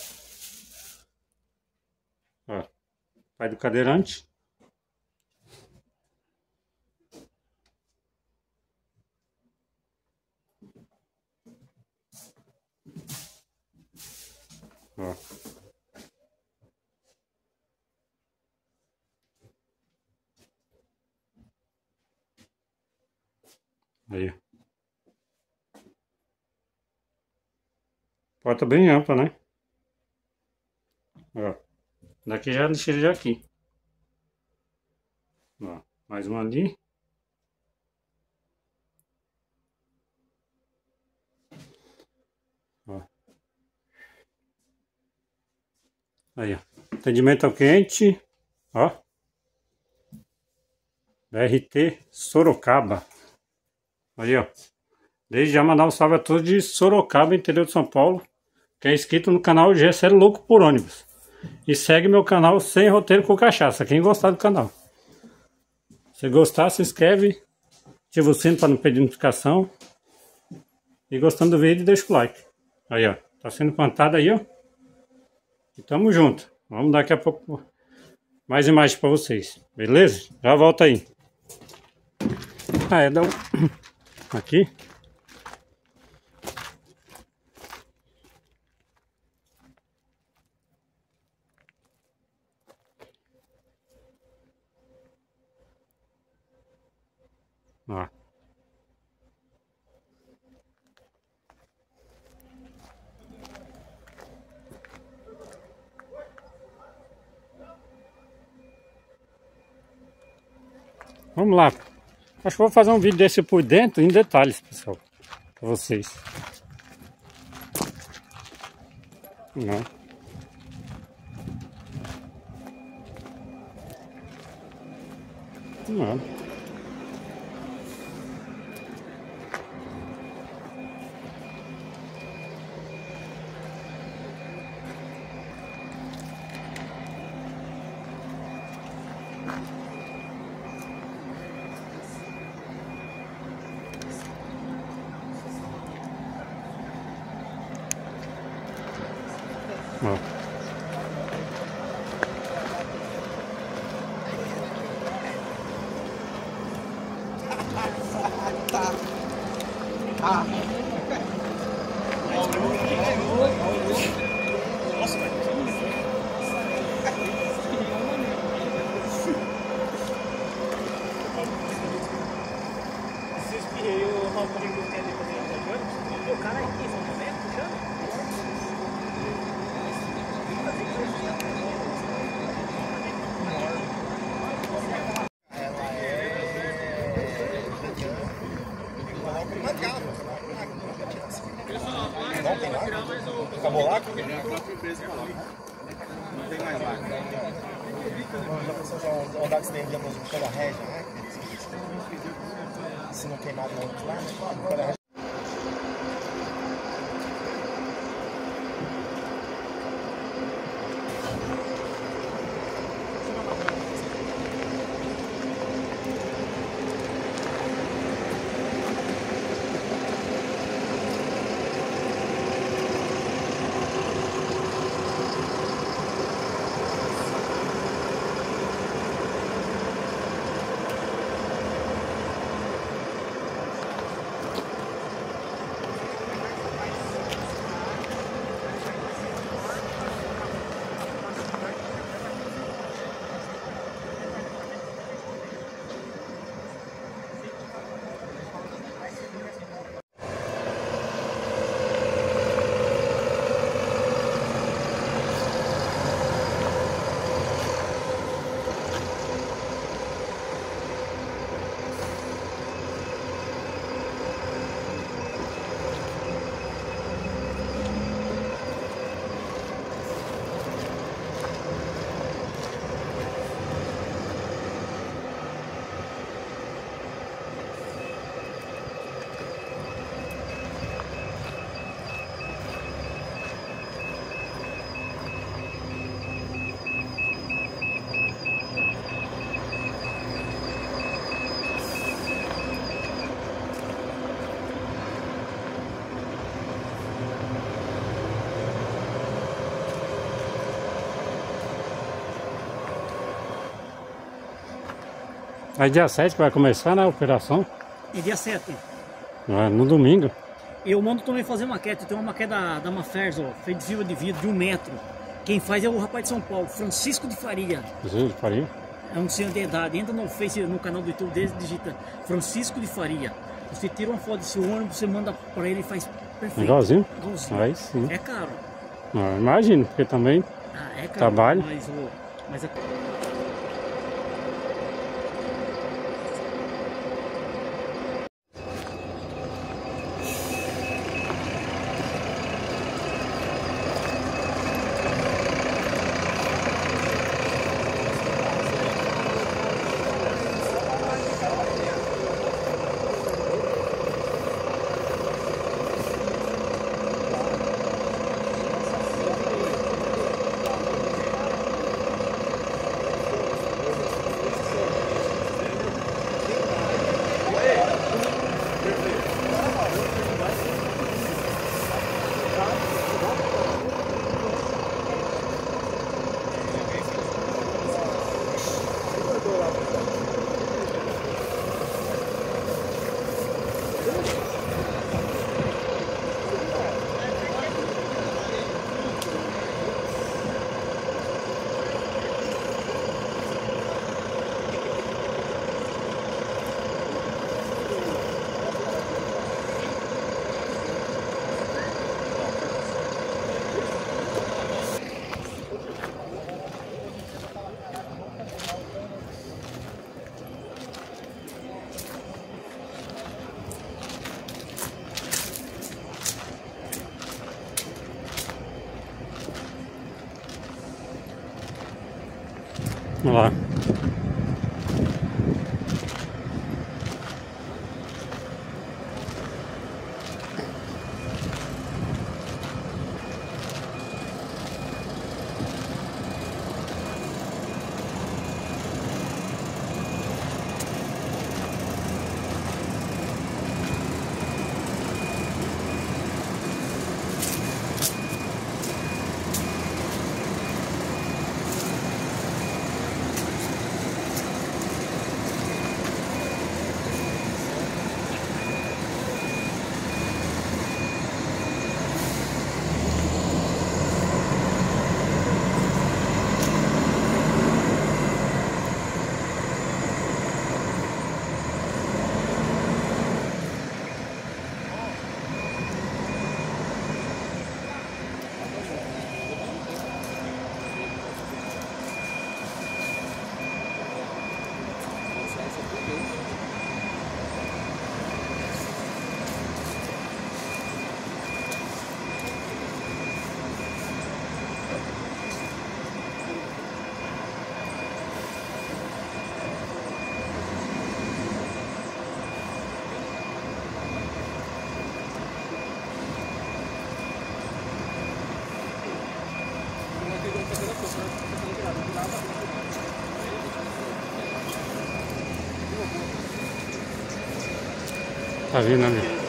Ó. Pai do cadeirante. Ó. Aí. Porta bem ampla, né? Ó. Daqui já lixeira já aqui. Ó. Mais uma ali. Ó. Aí, ó. Atendimento ao cliente. Ó. BRT Sorocaba. Aí, ó. Desde já mandar um salve a todos de Sorocaba, interior de São Paulo. Que é inscrito no canal GSL Louco por Ônibus. E segue meu canal Sem Roteiro com Cachaça. Quem gostar do canal. Se gostar, se inscreve. Ativa o sino para não perder notificação. E gostando do vídeo, deixa o like. Aí, ó. Tá sendo plantado aí, ó. E tamo junto. Vamos daqui a pouco mais imagens para vocês. Beleza? Já volto aí. Ah, é, dá um... Aqui. Ó. Vamos lá. Acho que vou fazer um vídeo desse por dentro, em detalhes, pessoal, para vocês. Não. Não. Ó. O cara aqui, São Tomé, puxando? Acabou lá? Não tem mais vaga. Já pensou já andar que você tem dia pela régia, né? Se não queimar no outro lá, pela régia. Aí dia 7 vai começar, né, a operação? É dia 7. No domingo. Eu mando também fazer maquete. Tem uma maquete da Mafers, ó, feita de fibra de vidro de 1 metro. Quem faz é o rapaz de São Paulo, Francisco de Faria. Francisco de Faria? É um senhor de idade. Entra no Face, no canal do YouTube dele, digita Francisco de Faria. Você tira uma foto desse ônibus, você manda pra ele e faz perfeito. Igualzinho? Igualzinho. Aí sim. É caro. Imagino, porque também É caro. trabalho. Mas é... Olha lá. Tá vindo ali.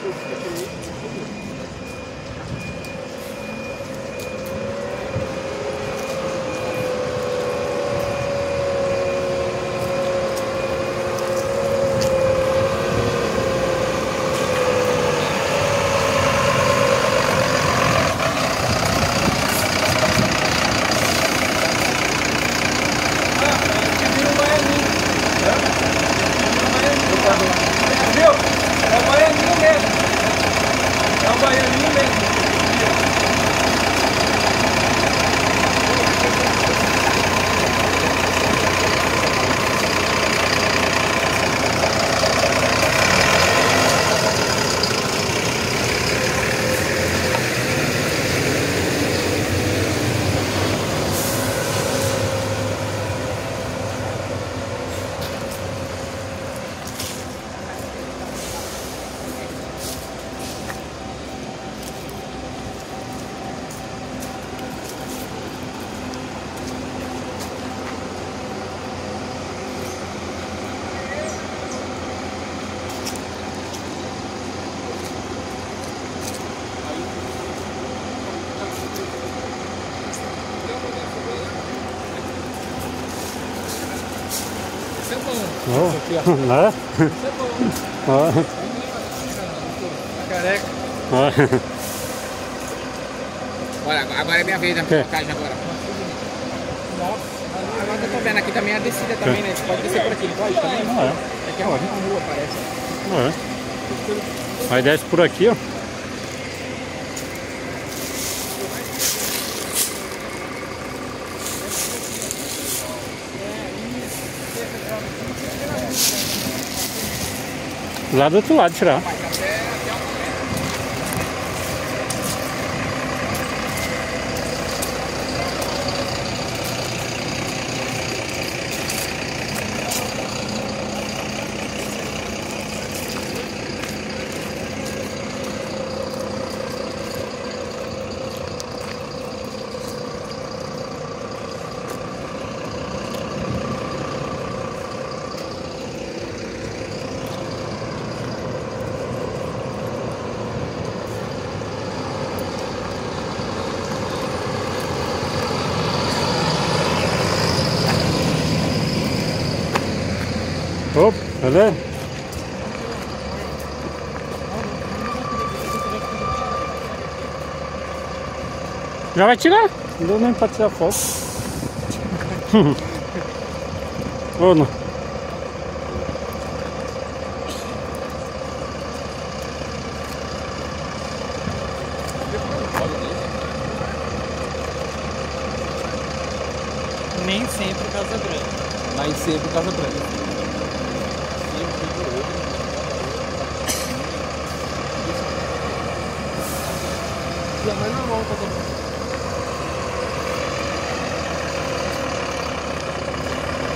Né? Careca. Olha, agora é minha vez na blocagem agora. Agora que eu tô vendo aqui também a descida também, né? Você pode descer por aqui, não pode também? Aqui é uma rua, parece. Aí desce por aqui, ó. Lá do outro lado, tirar. Opa, beleza? Já vai tirar? Não deu nem pra tirar foto. Ou não? Nem sempre Casa Branca. Nem sempre Casa Branca. Mas não volta também.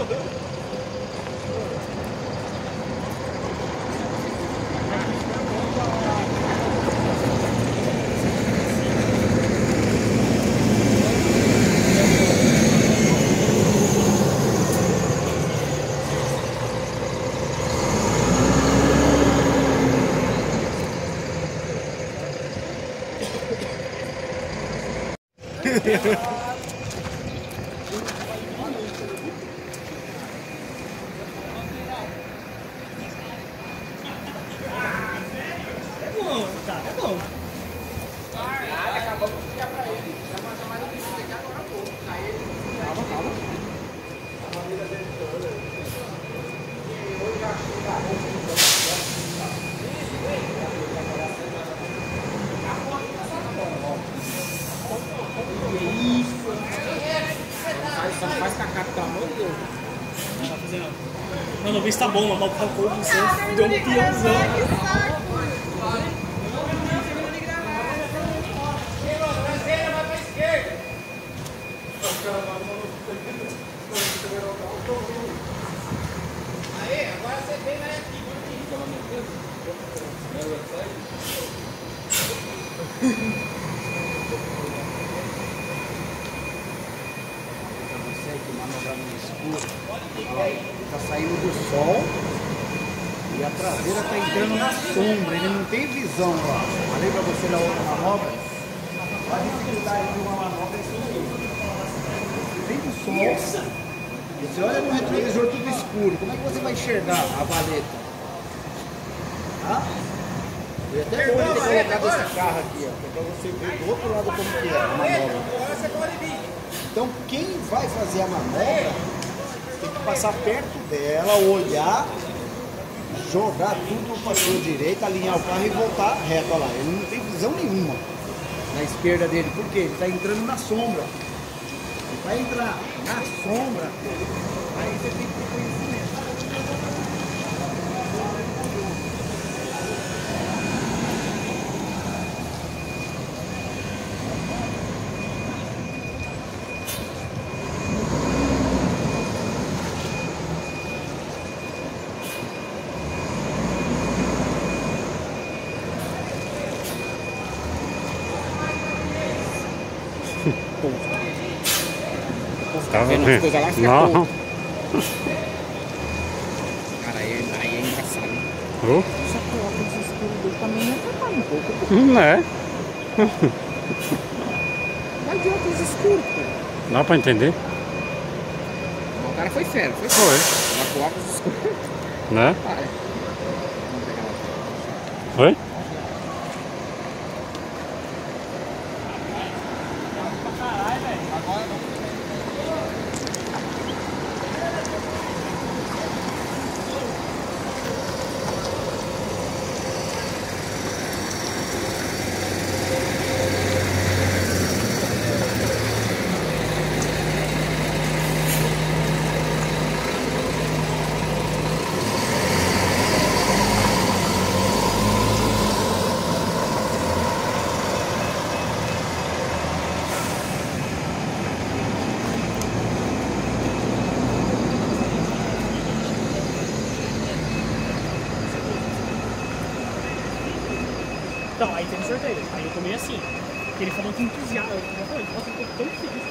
Faz cacata, pelo amor de Deus. Mano, vê se tá bom, mano. O calcou você deu um peãozão. Aí, agora você vem aqui. Que manobrar no escuro. Tá saindo do sol e a traseira tá entrando na sombra, ele não tem visão lá. Falei pra você na outra manobra, a dificuldade de uma manobra é isso aí. Vem do sol, você olha no retrovisor tudo escuro, como é que você vai enxergar a valeta? Tá? E até vou ter colocado esse carro aqui, ó, pra você ver do outro lado como que é a manobra. Então quem vai fazer a manobra tem que passar perto dela, olhar, jogar tudo para a sua direita, alinhar o carro e voltar reto. Olha lá, ele não tem visão nenhuma na esquerda dele, porque ele está entrando na sombra. Ele vai entrar na sombra, aí você tem que ter conhecimento. Tá vendo as coisas lá, fica Não. tonto. Cara, aí é engraçado. Só coloca esse escuro dele também não atrapalha um pouco. Não é? Vai de óculos escuros, pô. Dá pra entender? O cara foi sério, foi Foi. sério. Ela coloca os escuros. Né? Vai. Foi? Então, aí teve sorteio. Aí eu tomei assim. Porque ele falou que entusiasmo. Eu falei, nossa, eu tô tão feliz.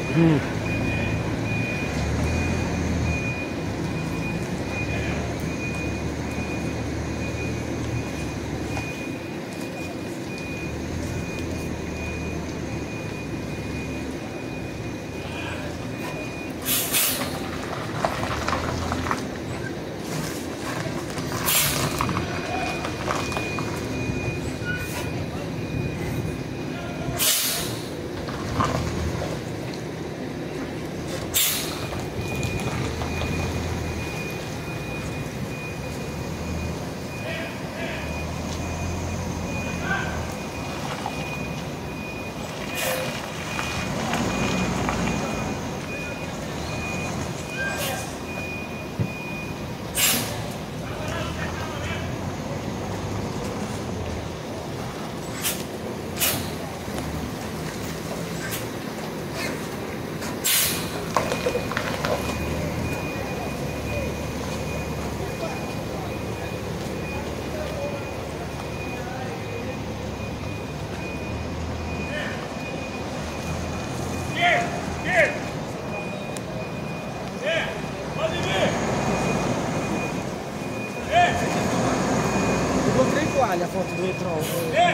Olha a foto do Etrol.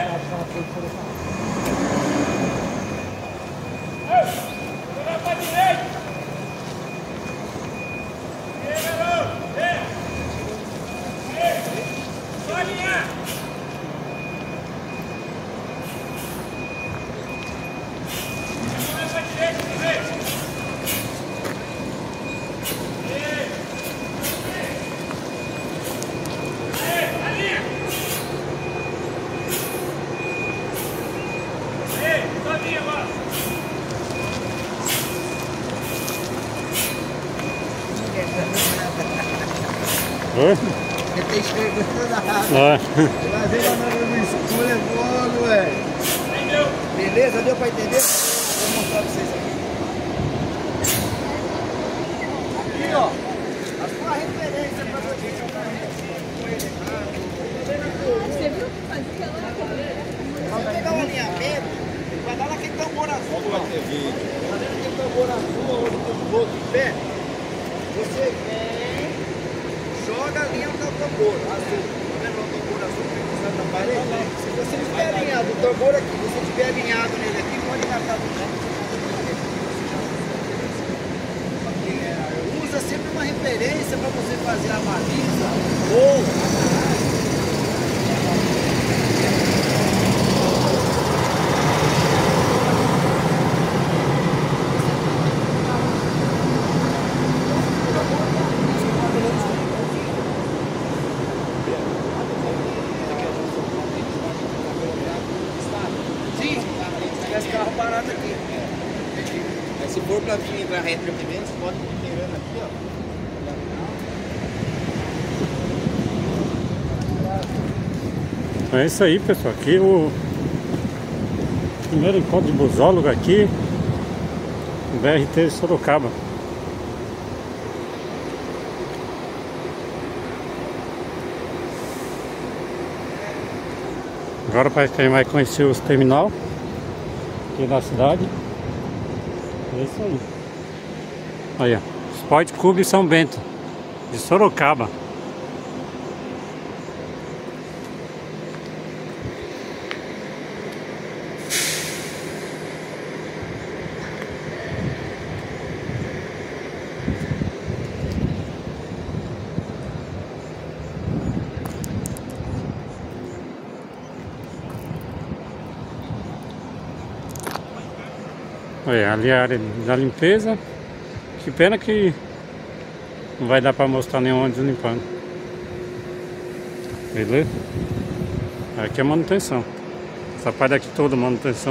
Jogar pra direita! Garoto! Só alinhar! Jogar pra direita, direita! Alinha! Ele tem escrevendo na água. Vai ver lá no escuro é fogo, velho. Beleza? Deu pra entender? Vou mostrar pra vocês aqui. Aqui, ó. A sua referência pra vocês. Você viu? Faz aquela... Vamos pegar o alinhamento. Vai dar naquele tambor azul. Vai dar naquele tambor azul, onde tem o outro em pé. Você vem, joga a linha no tambor azul. Tá vendo o tambor azul que está na parede? Se você estiver alinhado, o tambor aqui, se você estiver alinhado nele aqui, pode encaixar no chão. Usa sempre uma referência para você fazer a baliza ou a Se for para vir entrar reto primeiro, você pode ir inteirando aqui, ó. É isso aí, pessoal. Aqui o primeiro encontro de busólogo aqui no BRT de Sorocaba. Agora parece que a gente vai conhecer os terminal aqui da cidade. É isso aí. Olha, Sport Clube São Bento de Sorocaba. Olha, ali é a área da limpeza. Que pena que não vai dar para mostrar nenhum ônibus limpando. Beleza? Aqui é manutenção. Essa parte aqui toda manutenção.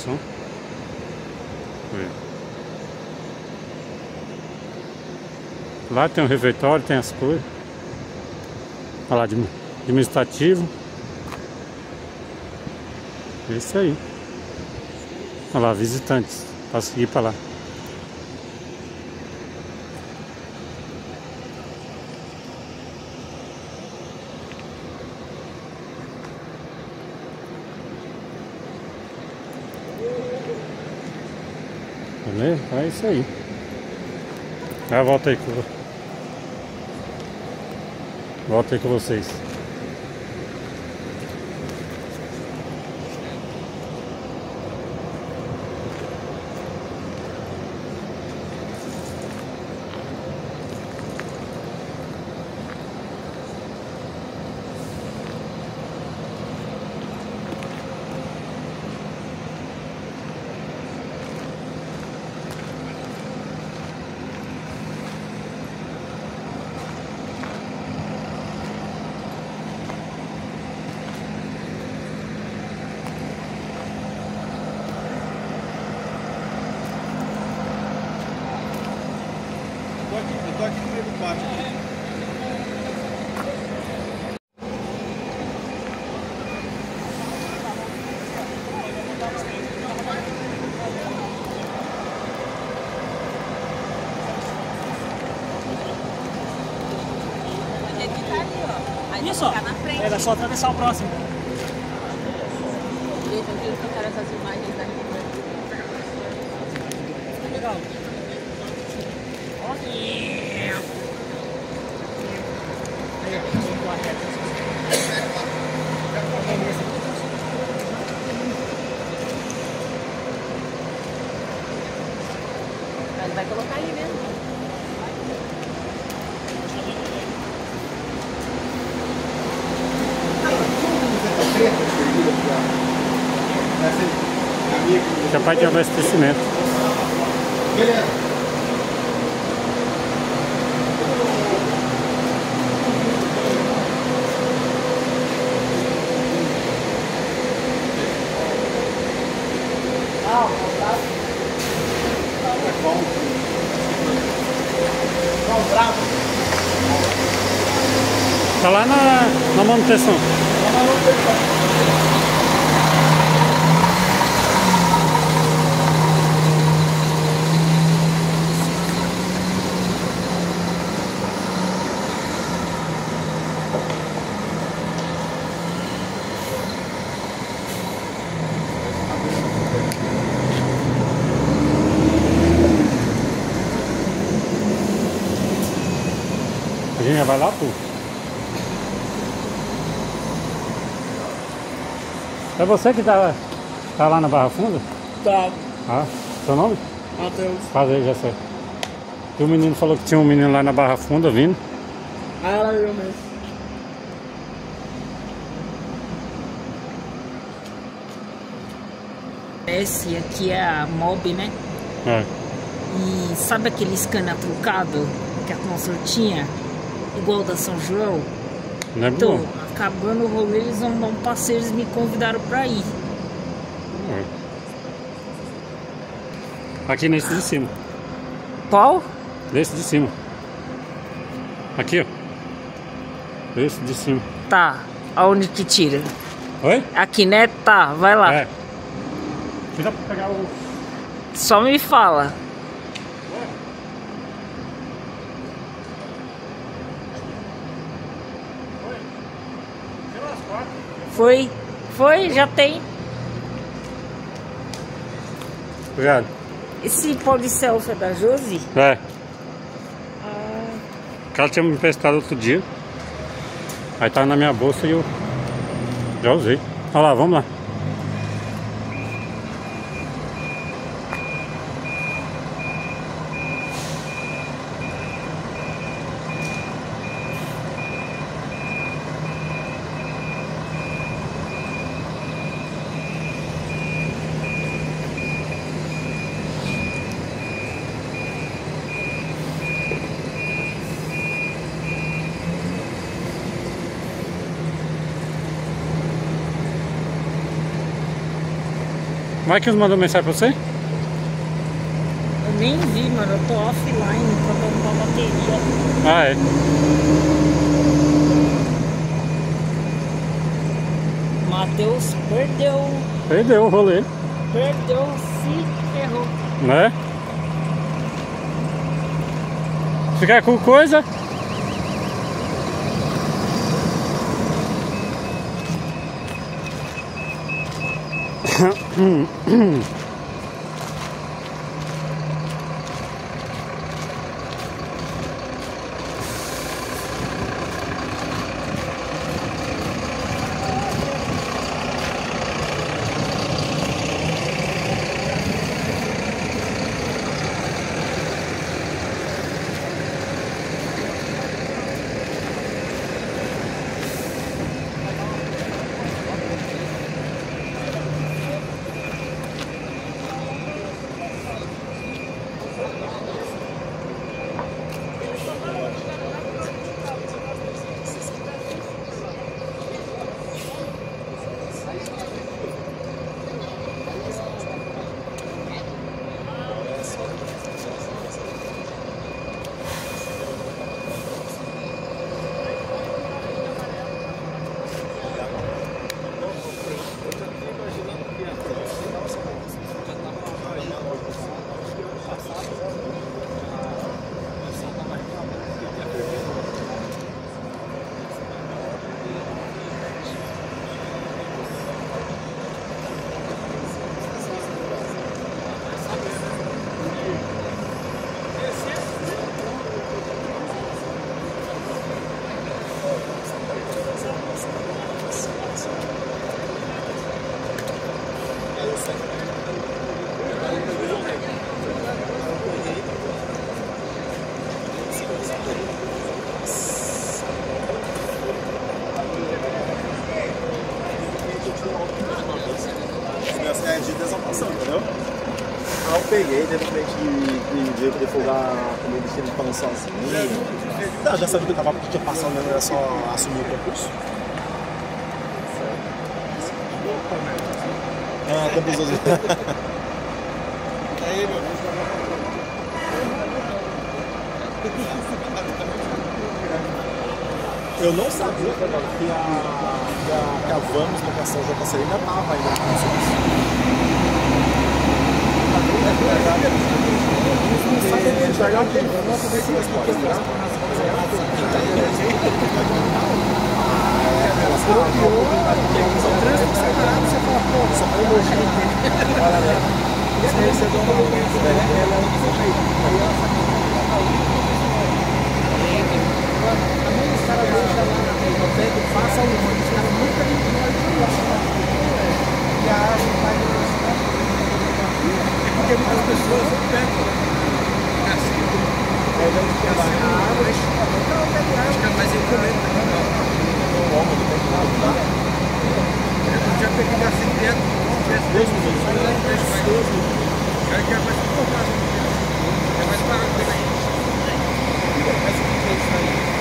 Olha. Lá tem um refeitório, tem as coisas. Olha lá, administrativo. É isso aí. Olha lá, visitantes. Para seguir para lá. Beleza? Então é isso aí. Já volto aí com... Volto aí com vocês. Eu tô aqui no meio do pátio. Isso, ó. Era só atravessar o próximo. Eu quero essas imagens aqui. Legal. Mas vai colocar aí mesmo. Capaz de abastecimento. Beleza. Tá lá na manutenção. A gente já vai lá, pô. É você que tá lá na Barra Funda? Tá. Ah, seu nome? Matheus. Faz aí, já sei. E o menino falou que tinha um menino lá na Barra Funda vindo. Ah, ela viu mesmo. Esse aqui é a Mob, né? É. E sabe aquele scanner trucado que a Consor tinha? Igual da São João? Não é Então, bom. acabando o rolê, eles vão dar um passeio, eles me convidaram pra ir. Aqui nesse de cima. Qual? Desse de cima. Aqui, ó. Desse de cima. Tá, aonde que tira? Oi? Aqui, né? Tá, vai lá. É. Dá pra pegar o... Só me fala. Foi? Foi? Já tem. Obrigado. Esse pó de selfie é da Josi? É. Ah, O cara tinha me emprestado outro dia. Aí tava na minha bolsa e eu já usei. Olha lá, vamos lá. Marcos mandou mensagem pra você? eu nem vi, mano. Eu tô offline pra comprar bateria. Ah, é. Matheus perdeu. Perdeu o rolê. Perdeu, se ferrou. Né? Ficar com coisa. de desalmação, entendeu? Aí eu peguei, de repente, e veio poder folgar com meu destino de falando sozinho. Eu já sabia que eu tava, que tinha passado, né? Era só assumir o concurso. Ah, tem pessoas. Aí, meu. Eu não sabia que a Vamos Locação JC ainda estava ainda no concurso. Não sabe de enxergar aquele Os caras deixam lá, passa o ônibus, os caras nunca e a árvore vai porque muitas pessoas não pegam a árvore, fica mais encomenda. Eu já peguei assim dentro, Deus me é mais importante, é mais barato também. Mas o que é isso aí?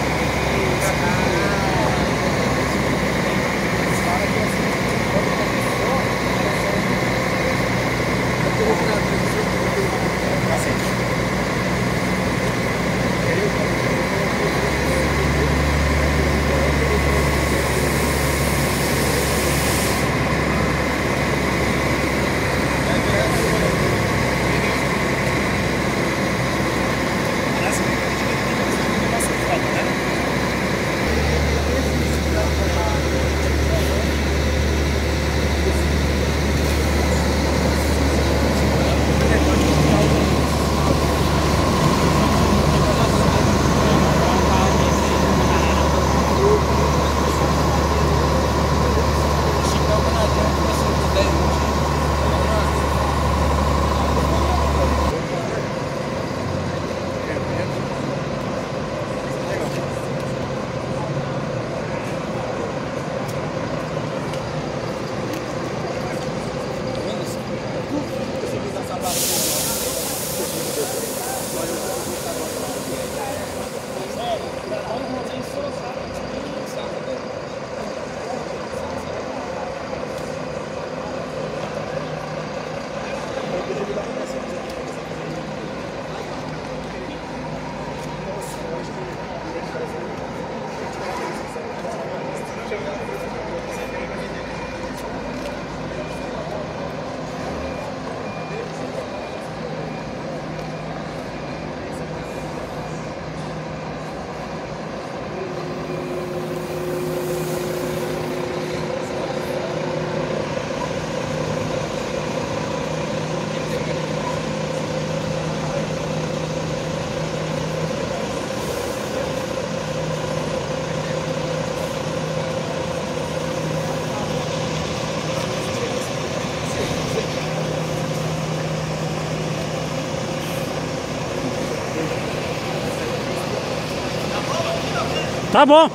Tá bom.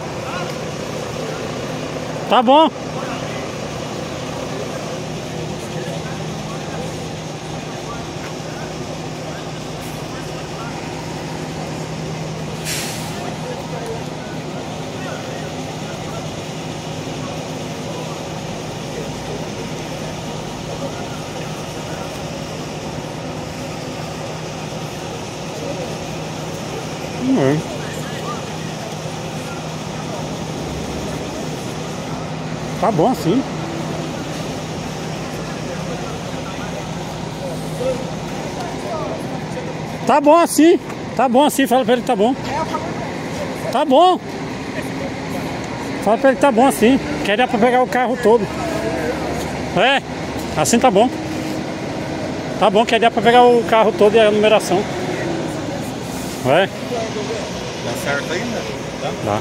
Tá bom. Tá bom assim. Tá bom assim. Tá bom assim, fala pra ele que tá bom. Tá bom. Fala pra ele que tá bom assim. Que dá pra pegar o carro todo. É, assim tá bom. Tá bom, que dá pra pegar o carro todo e a numeração. É. Dá certo ainda? Dá.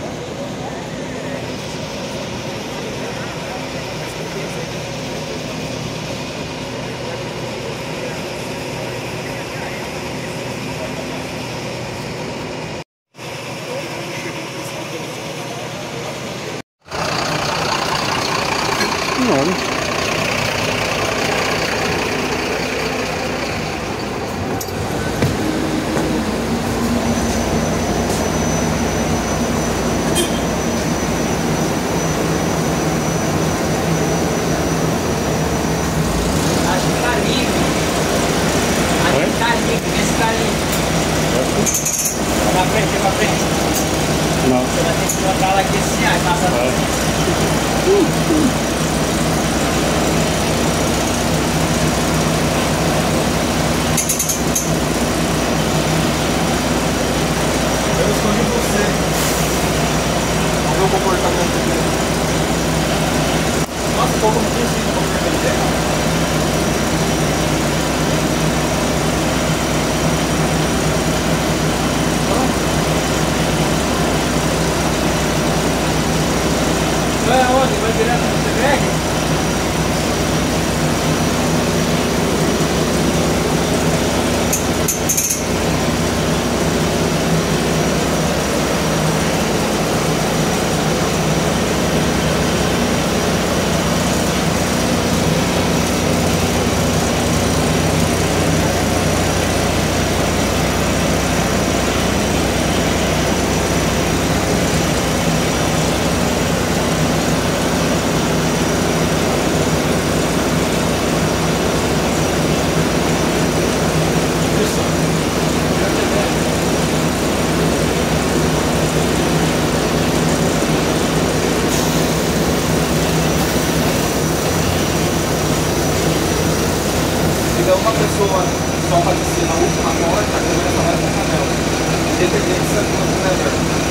Então uma pessoa só para descer na última porta, a câmera só vai para a janela. Independente se a câmera é aberta.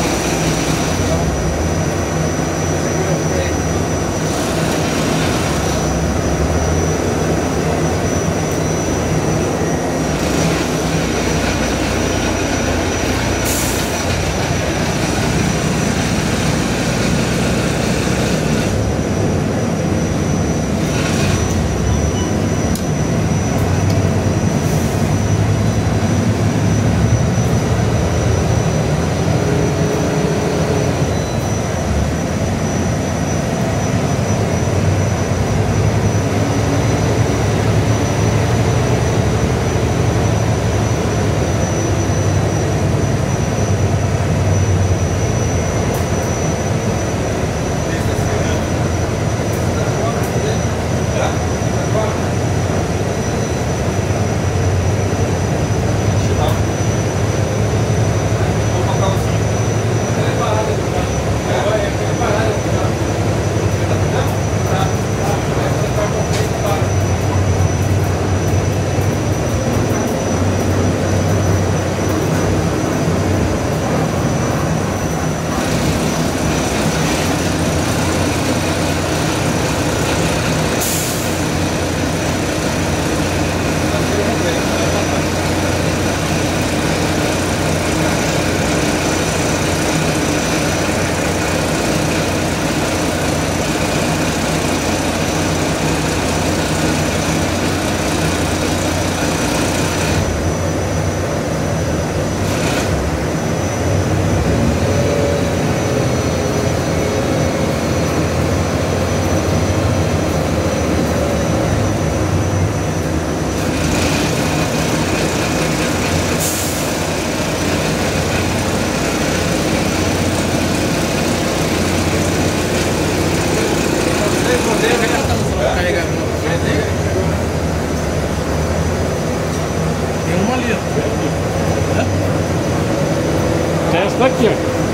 Testa aqui, ó.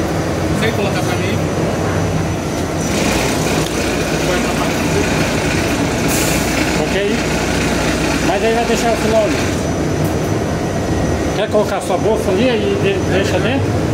Sem colocar pra mim. Ok? Mas aí vai deixar o filão. Quer colocar sua bolsa ali e deixa dentro?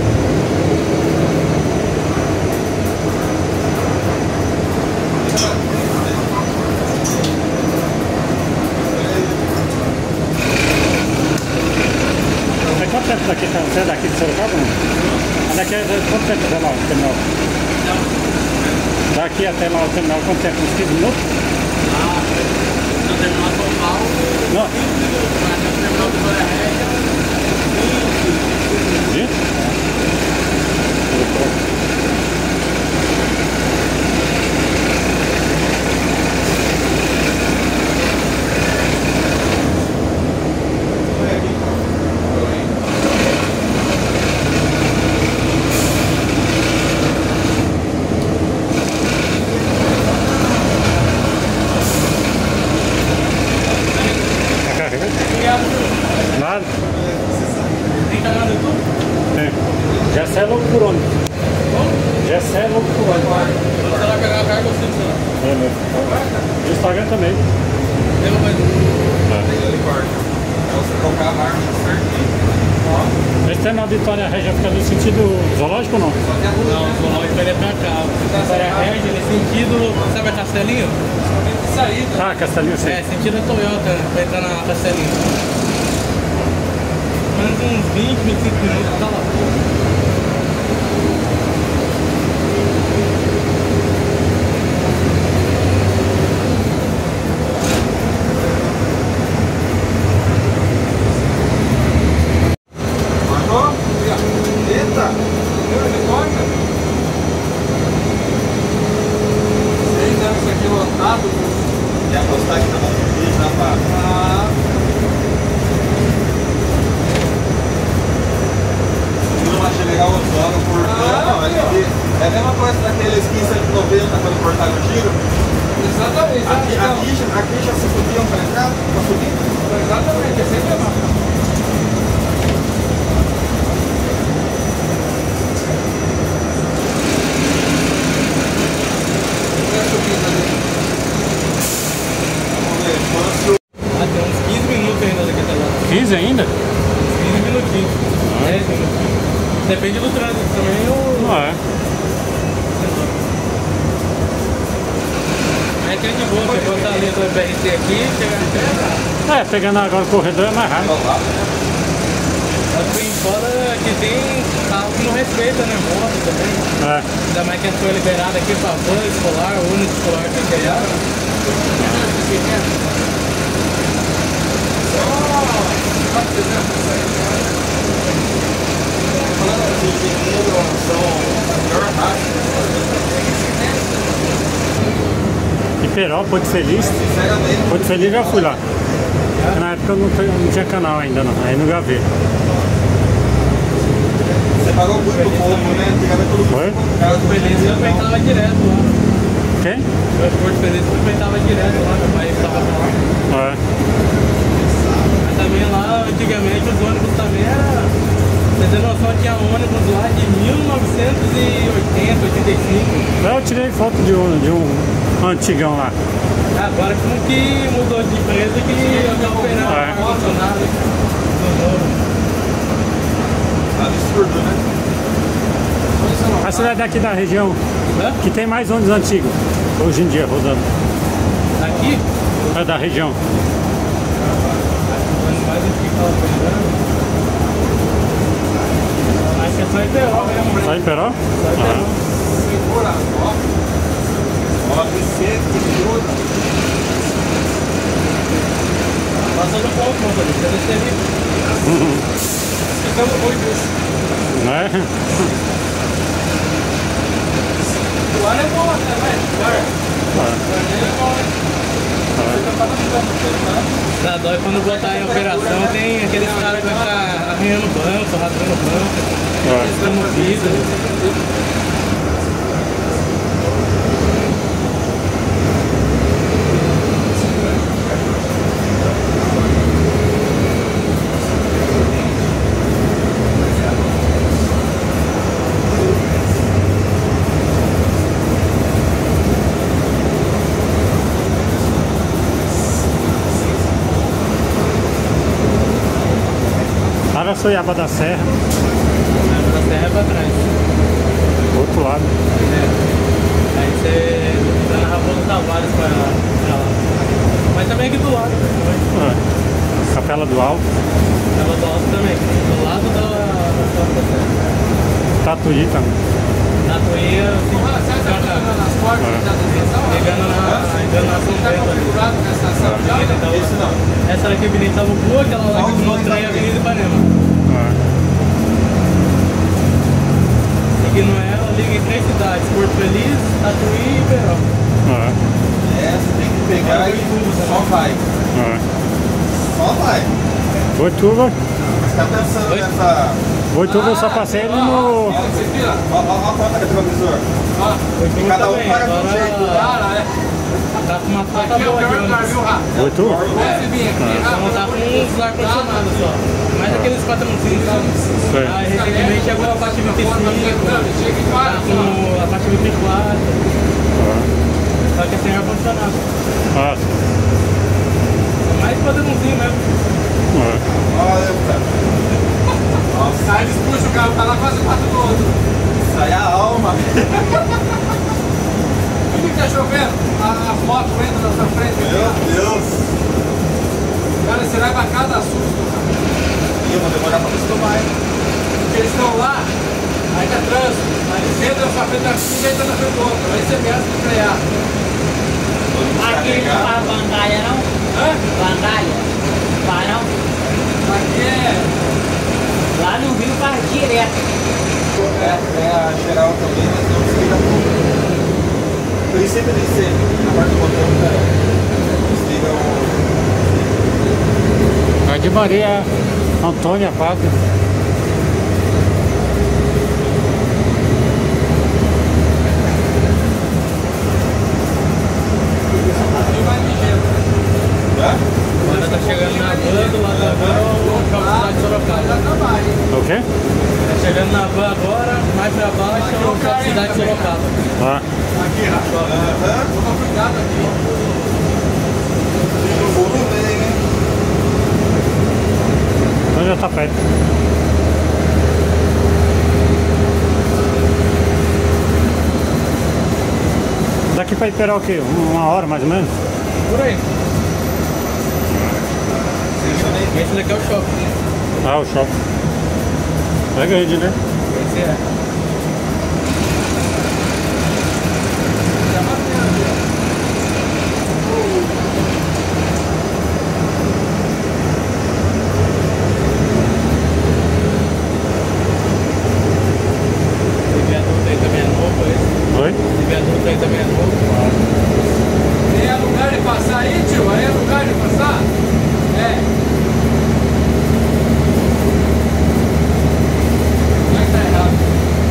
Quanto tempo daqui, você é daqui de Sorocaba? Daqui é quanto tempo até lá o terminal? Daqui até lá o terminal, quanto tempo? Uns 15 minutos? No terminal São Paulo, Não. no terminal de Glória Régia, 20? Nada. tem canal no YouTube? Tem. Já sai logo por onde? Já sai logo por onde? Você vai pegar a carga ou você não? É mesmo. O Instagram também. Tem uma coisa. Ele corta. Então você colocar a marca certinho. Esse terminal de Vitória Régia fica no sentido zoológico ou não? Não, o zoológico vai pra cá. Vitória Régia, ele é sentido, sabe a Castelinho? Saída. Ah, Castelinho, sim. É, sentido Toyota, pra entrar na Castelinho. Mais uns 20, 25 minutos, tá lá. Marcou? Eita! Ele corta? 6 anos isso aqui lotado. Quer apostar que tá bom no vídeo, rapaz? Ah! 15 ainda? 15 minutinhos. 10 minutinhos. Depende do trânsito também. Não é. É que é de boa, você botar ali do BRT aqui, chegar em pé. Pegando agora o corredor é mais rápido. Aqui em fora que tem carro que não respeita, né? Moto também. Ainda mais que foi liberado aqui pra van escolar, ônibus escolar que tem lá. Iperó, Porto Feliz. Porto Feliz já fui lá. Na época eu não tinha canal ainda, não. Aí não gravei. Você pagou muito pouco, né? Antigamente todo mundo. Foi? O Porto Feliz eu frequentava direto lá. Quem? O Porto Feliz eu frequentava direto lá, meu pai estava lá. Mas também lá, antigamente, os ônibus também eram... Você tem noção, tinha ônibus lá de 1980, 85. Eu tirei foto de um antigão lá. Agora como que mudou de empresa que está operando ar-condicionado. Absurdo, né? A cidade daqui da região que tem mais ônibus antigos hoje em dia rodando. Daqui? É da região. Mais do que estava operando. Acho que é só Iperó mesmo. Só Iperó? Só Iperó. Segura, ó. Ó, Vicente, segura. Passando um pouco, motorista, você deve ter visto. Ficamos muito isso. Não é? O ar é bom até, velho. O ar é bom, né? Dá dó quando botar em operação, tem aqueles caras que vão ficar arranhando o banco, rasgando o banco. Eles estão movidos. Araçoiaba da Serra. Araçoiaba da Serra é pra trás. Outro lado. Aí você tá na Raposo Tavares pra lá. Mas também aqui do lado. Capela do Alto. Capela do Alto também. Do lado da Tatuí também. Tatuí, assim, chegando na São Pedro. Essa daqui é a Avenida Itabucu, aquela lá que eu mostrei é a Avenida Ipanema. Que não é, ela liga em 3 cidades, Porto Feliz, Tatuí e Iperó. Você tem que pegar e só vai. Só vai. Boituva. Você tá pensando nessa... Boituva eu só passei ali no... Olha a conta do retrovisor. Cada um paga de um jeito. Tá com uma faca boa de ônibus. Boituva? Então tá com uns ar-condicionados só. Mais aqueles patrãozinhos, sabe? Aí recentemente chegou a parte 25, tá com a parte 24. Só que é sem ar-condicionado. Mais padrãozinho mesmo. Olha, cara. Nossa, aí eles puxam o carro, tá lá quase 4 do outro. Isso aí é a alma. O que tá chovendo? A moto entra na sua frente. Meu Deus. Cara, você vai pra cada susto, cara. Eu vou demorar pra acostumar, hein? Porque eles estão lá, aí tá trânsito. Aí eles entram na sua frente da frente e entram na frente do outro. Aí você mesmo tem que frear. Aqui não faz bandalha não? Hã? Bandalha? Vai não? Aqui é... Lá no Rio faz direto. É a geral também, mas não desliga tudo. O princípio de ser na parte do botão, desliga o... De Maria Antônia Pátria. Agora tá chegando na van, do lado da van, o Shopping Cidade de Sorocaba. O quê? Tá chegando na van agora, mais pra baixo, o Shopping Cidade de Sorocaba. Aqui, Rafa. Toma cuidado aqui. O volume, né? tá perto. Daqui pra Iperó o quê? 1 hora mais ou menos? Por aí. Esse daqui é o shopping. Ah, o shopping. É grande, né? Esse é. Esse viaduto aí também é novo, esse? Oi? Esse viaduto aí também é novo. Tem lugar de passar aí, tio? Aí é lugar de passar? É. Mas tá errado.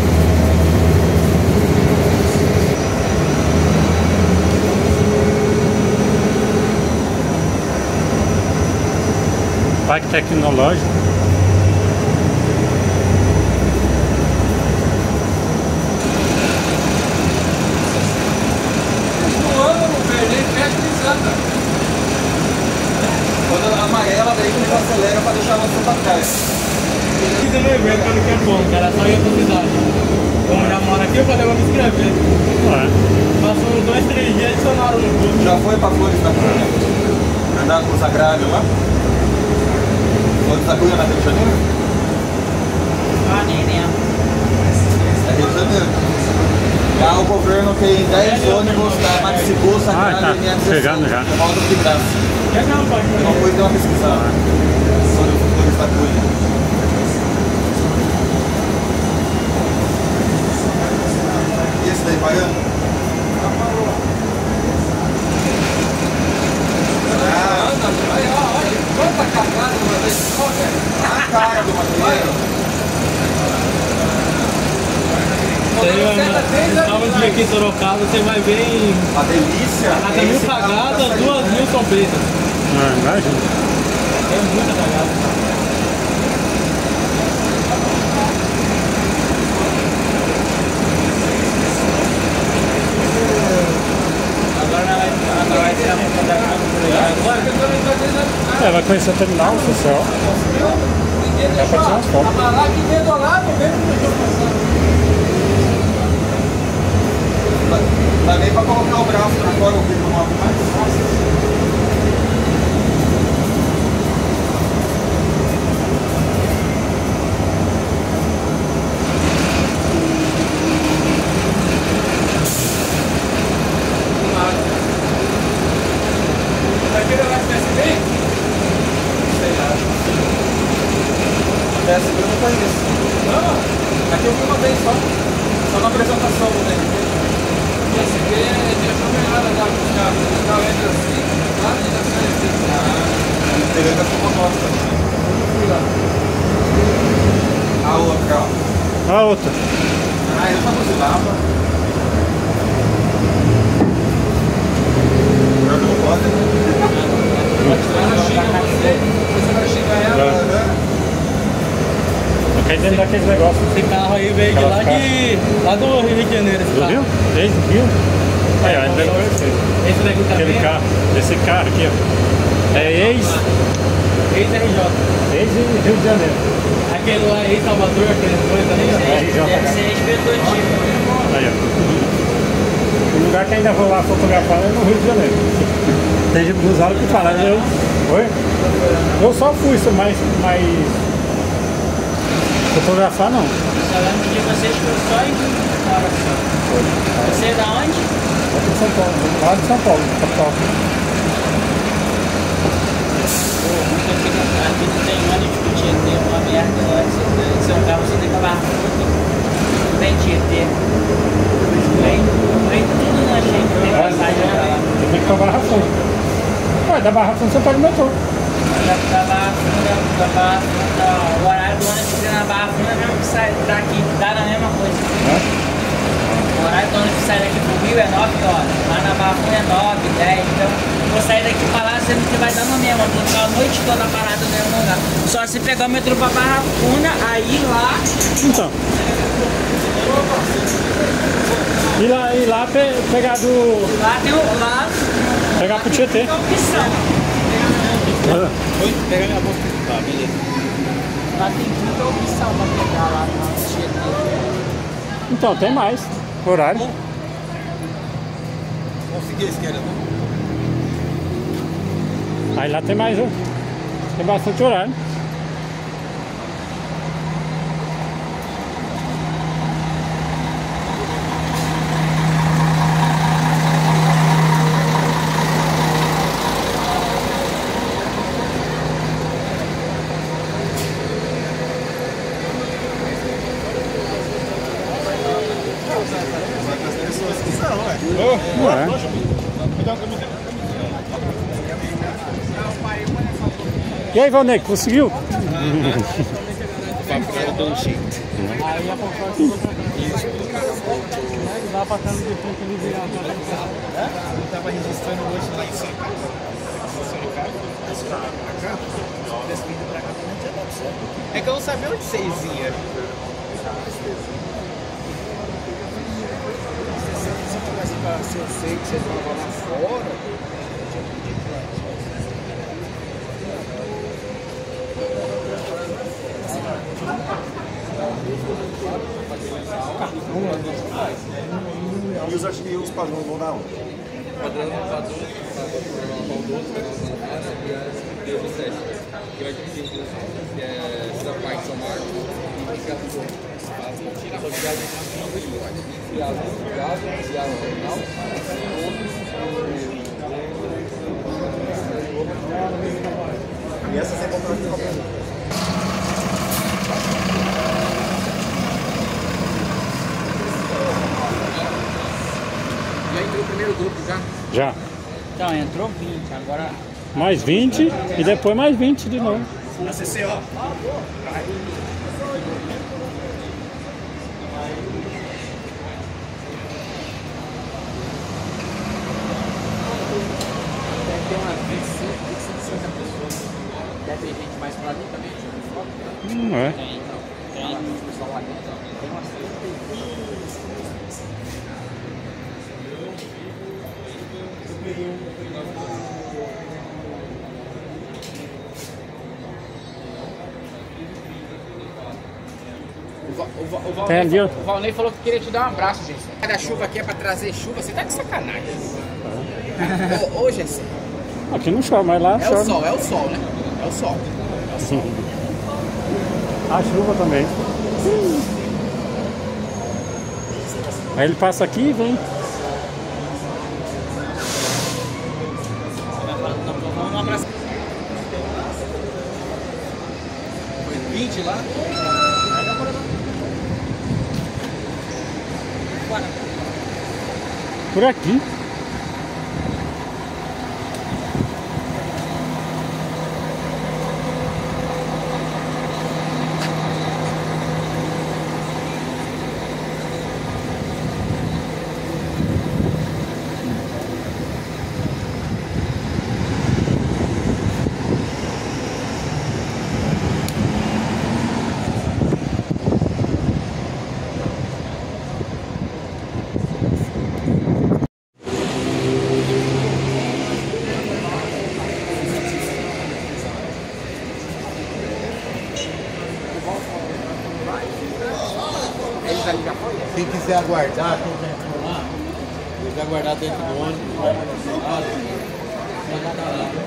Parque Tecnológico. Quando a amarela, daí que ele acelera pra deixar você pra trás. Fiz no evento quando que é bom, cara, só ia pra cidade. Como já moro aqui, eu falei, eu vou me inscrever. Passou uns 2, 3 dias, adicionaram no curso. Já foi pra Flores da Cunha? Andar com os agrários lá? Flores da Cunha na Rio de Janeiro? Ah, nem lembro. É Rio de Janeiro. Lá o governo tem 10 ônibus da Maxibus, Sagrada e Linha 16. Chegando já. Modo de graça. Não foi ter uma pesquisada sobre o Flores da Cunha. E esse daí pagando? Quanta cagada uma vez só, velho? A cara do maconheiro. Sábado dia aqui em Sorocaba, você vai ver em... Uma delícia. A cada 1000 cagadas, 2000 são feitas. Imagina. É muita cagada. Agora vai ser a monta da agora. Vai conhecer o terminal social. Dá pra tirar umas fotos. Amarar aqui dentro do lado, mesmo no jogo passado. Dá nem pra colocar o braço pra fora, o que não move mais. Vai querer lá de PSB? Sei lá. PSB eu não conheço. Não, aqui eu fui uma vez só na apresentação do DRT. PSB é a melhor da buscar. O carro entra assim, lá e já sai assim. Teve até uma proposta também. Fui lá. A outra, ó. A outra. Ah, eu tava buzilava. Pior que não pode, né? Ela xinga você vai xingar ela. Cai dentro daqueles negócios. Esse carro aí veio de lá do Rio de Janeiro. Esse Do carro. Rio? Desde o Rio? Aí, ó, deve conhecer. Esse daqui também. Aquele carro, esse cara aqui, ó. É Ex-RJ. Ex-Rio de Janeiro. Aquele lá é ex-Salvador, aquele foi também. Deve ser ex-Pedotivo. Aí, ó. O lugar que ainda vou lá fotografar é no Rio de Janeiro. Tem gente dos anos que fala, oi? Eu só fui, mas fotografar não. Eu lembro de vocês que eu só em fora só. Você é da onde? Aqui de São Paulo, lá de São Paulo, capital. Nunca fica aqui, não tem ônibus que tinha ter uma merda lá. Seu carro você tem que acabar. Não tem Tietê. Vem tudo na gente, tem passagem pra lá. Você tem que ir pra Barra Funda. Ué, da Barra Funda você pega o metrô. Da Barra Funda, o horário do ônibus na Barra Funda é mesmo que sai daqui, dá na mesma coisa. O horário do ônibus que sai daqui pro Rio é 9 horas, lá na Barra Funda é 9, 10, então vou sair daqui pra lá, você vai dar no mesmo, vou ficar a noite toda parada no mesmo lugar. Só se pegar o metrô pra Barra Funda, aí lá... Então. E lá pegar do... Lá tem o... Lá... Pegar pro Tietê. Tem opção. Oi, pega minha bolsa. Tá, beleza. Lá tem muita opção pra pegar lá no Tietê. Então, tem mais horário. Consegui a esquerda, não? Aí lá tem mais, tem bastante horário. E aí, Valnei, conseguiu? Papel do jeito. Aí a concorda dá pra estar no defunto ali virado. Eu tava registrando hoje lá em Sorocaba. É que eu não sabia onde vocês iam. Se eu sei que vocês vão lá fora, e os artigos padrões vão dar onde? Padrão maldoso, e o 7. Que vai dividir em duas, que é São Pai de São Marcos e Gatu. Só que gás não tem mais. Gás terminal. E essa você comprou aqui no Já entrou o primeiro grupo já? Já. Então, entrou 20, agora... Mais 20 e depois mais 20 de novo. A CCO. Deve ter umas 25, 60 pessoas. Deve ter gente mais pra ali também, deixa eu ver foto. É. Tem pessoal lá dentro, tem umas 30. O Valnei falou que queria te dar um abraço, gente. Cada chuva aqui é pra trazer chuva, você tá de sacanagem. Hoje é assim. Aqui não chove, mas lá É chove. o sol, né? É o sol. É o sol. A chuva também. Aí ele passa aqui e vem. Um abraço. Foi 20 lá? Por aqui. Quem quiser aguardar, quem já entrou lá, quiser aguardar dentro do ônibus, vai para esse lado, vai lá.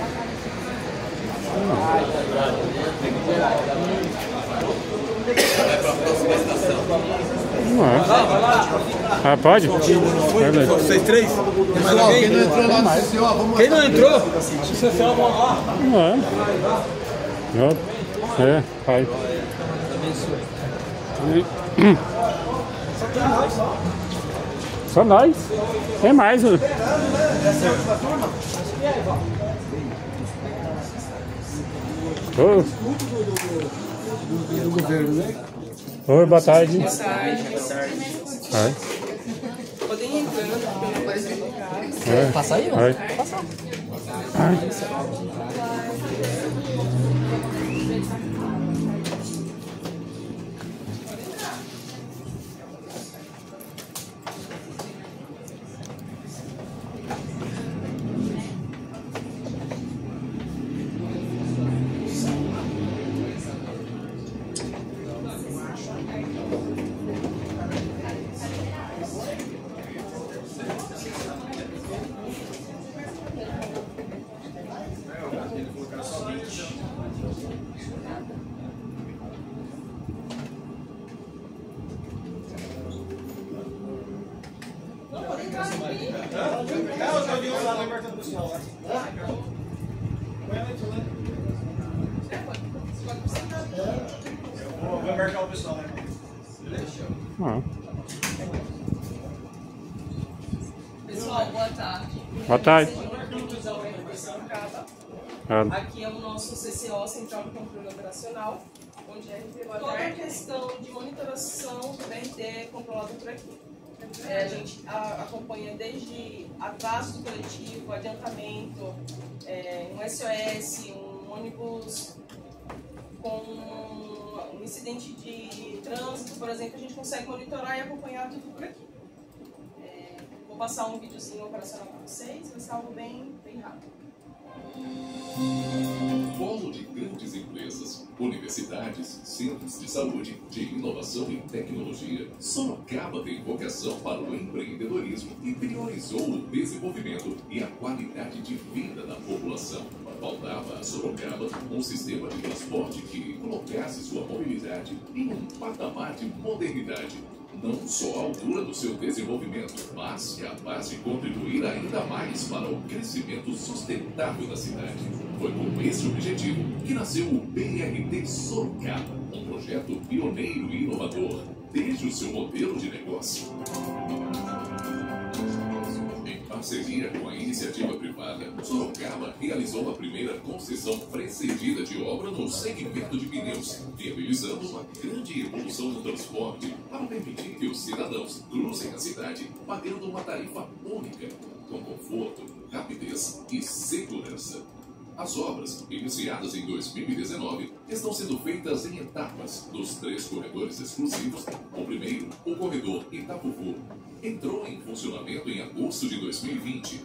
Vai para a próxima estação. Não é. Ah, pode? Vocês três? Pessoal, quem não entrou lá no CCO, vamos lá. Quem não entrou? O CCO, vamos lá. Não é. É, pai. Só nós. Tem mais. Do governo, né? Oi, boa tarde. Boa tarde. Ai. Podem ir entrando, não aparece no carro. É. Passa aí, ó. Ai. Passa. Ai. eu tô de olho lá na marca do pessoal. Eu vou marcar o pessoal, né? Pessoal, boa tarde. Boa tarde. Aqui é o nosso CCO, Central de Controle Operacional, onde toda a questão de monitoração do BRT é controlada por aqui. A gente acompanha desde atraso do coletivo, adiantamento, um SOS, um ônibus com um incidente de trânsito, por exemplo, a gente consegue monitorar e acompanhar tudo por aqui. Vou passar um videozinho operacional para vocês, vai ser algo bem rápido. Polo de grandes empresas, universidades, centros de saúde, de inovação e tecnologia, Sorocaba tem vocação para o empreendedorismo e priorizou o desenvolvimento e a qualidade de vida da população. Faltava a Sorocaba um sistema de transporte que colocasse sua mobilidade em um patamar de modernidade, não só à altura do seu desenvolvimento, mas capaz de contribuir ainda mais para o crescimento sustentável da cidade. Foi com esse objetivo que nasceu o BRT Sorocaba, um projeto pioneiro e inovador, desde o seu modelo de negócio. Em parceria com a iniciativa privada, Sorocaba realizou a primeira concessão precedida de obra no segmento de pneus, viabilizando uma grande evolução no transporte para permitir que os cidadãos cruzem a cidade pagando uma tarifa única, com conforto, rapidez e segurança. As obras, iniciadas em 2019, estão sendo feitas em etapas dos 3 corredores exclusivos. O primeiro, o corredor Itapuvu, entrou em funcionamento em agosto de 2020.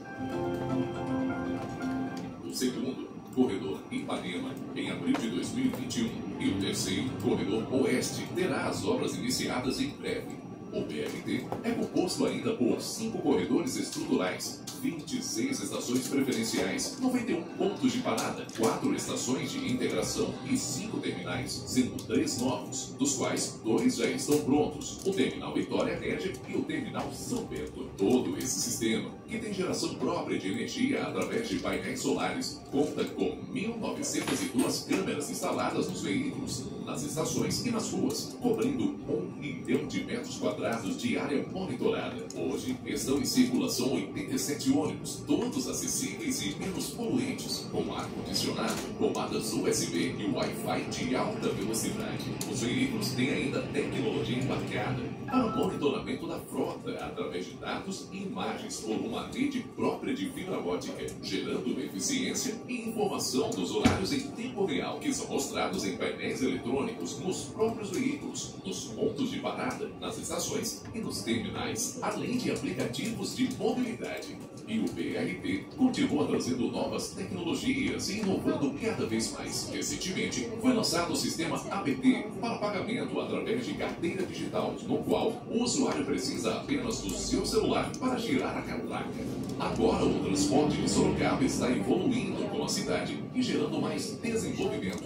O segundo, corredor Ipanema, em abril de 2021. E o terceiro, corredor Oeste, terá as obras iniciadas em breve. O BRT é composto ainda por 5 corredores estruturais, 26 estações preferenciais, 91 pontos de parada, 4 estações de integração e 5 terminais, sendo 3 novos, dos quais 2 já estão prontos, o Terminal Vitória Régia e o Terminal São Bento. Todo esse sistema, que tem geração própria de energia através de painéis solares, conta com 1.902 câmeras instaladas nos veículos, nas estações e nas ruas, cobrindo 1 milhão de metros quadrados de área monitorada. Hoje estão em circulação 87 ônibus, todos acessíveis e menos poluentes, com ar-condicionado, tomadas USB e Wi-Fi de alta velocidade. Os veículos têm ainda tecnologia embarcada para o monitoramento da frota através de dados e imagens por uma rede própria de fibra ótica, gerando eficiência e informação dos horários em tempo real, que são mostrados em painéis eletrônicos nos próprios veículos, nos pontos de parada, nas estações e nos terminais, além de aplicativos de mobilidade. E o BRT continua trazendo novas tecnologias e inovando cada vez mais. Recentemente, foi lançado o sistema APT para pagamento através de carteira digital, no qual o usuário precisa apenas do seu celular para girar a catraca. Agora, o transporte de Sorocaba está evoluindo com a cidade e gerando mais desenvolvimento.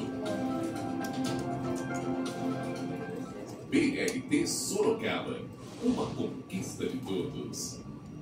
BRT Sorocaba, uma conquista de todos.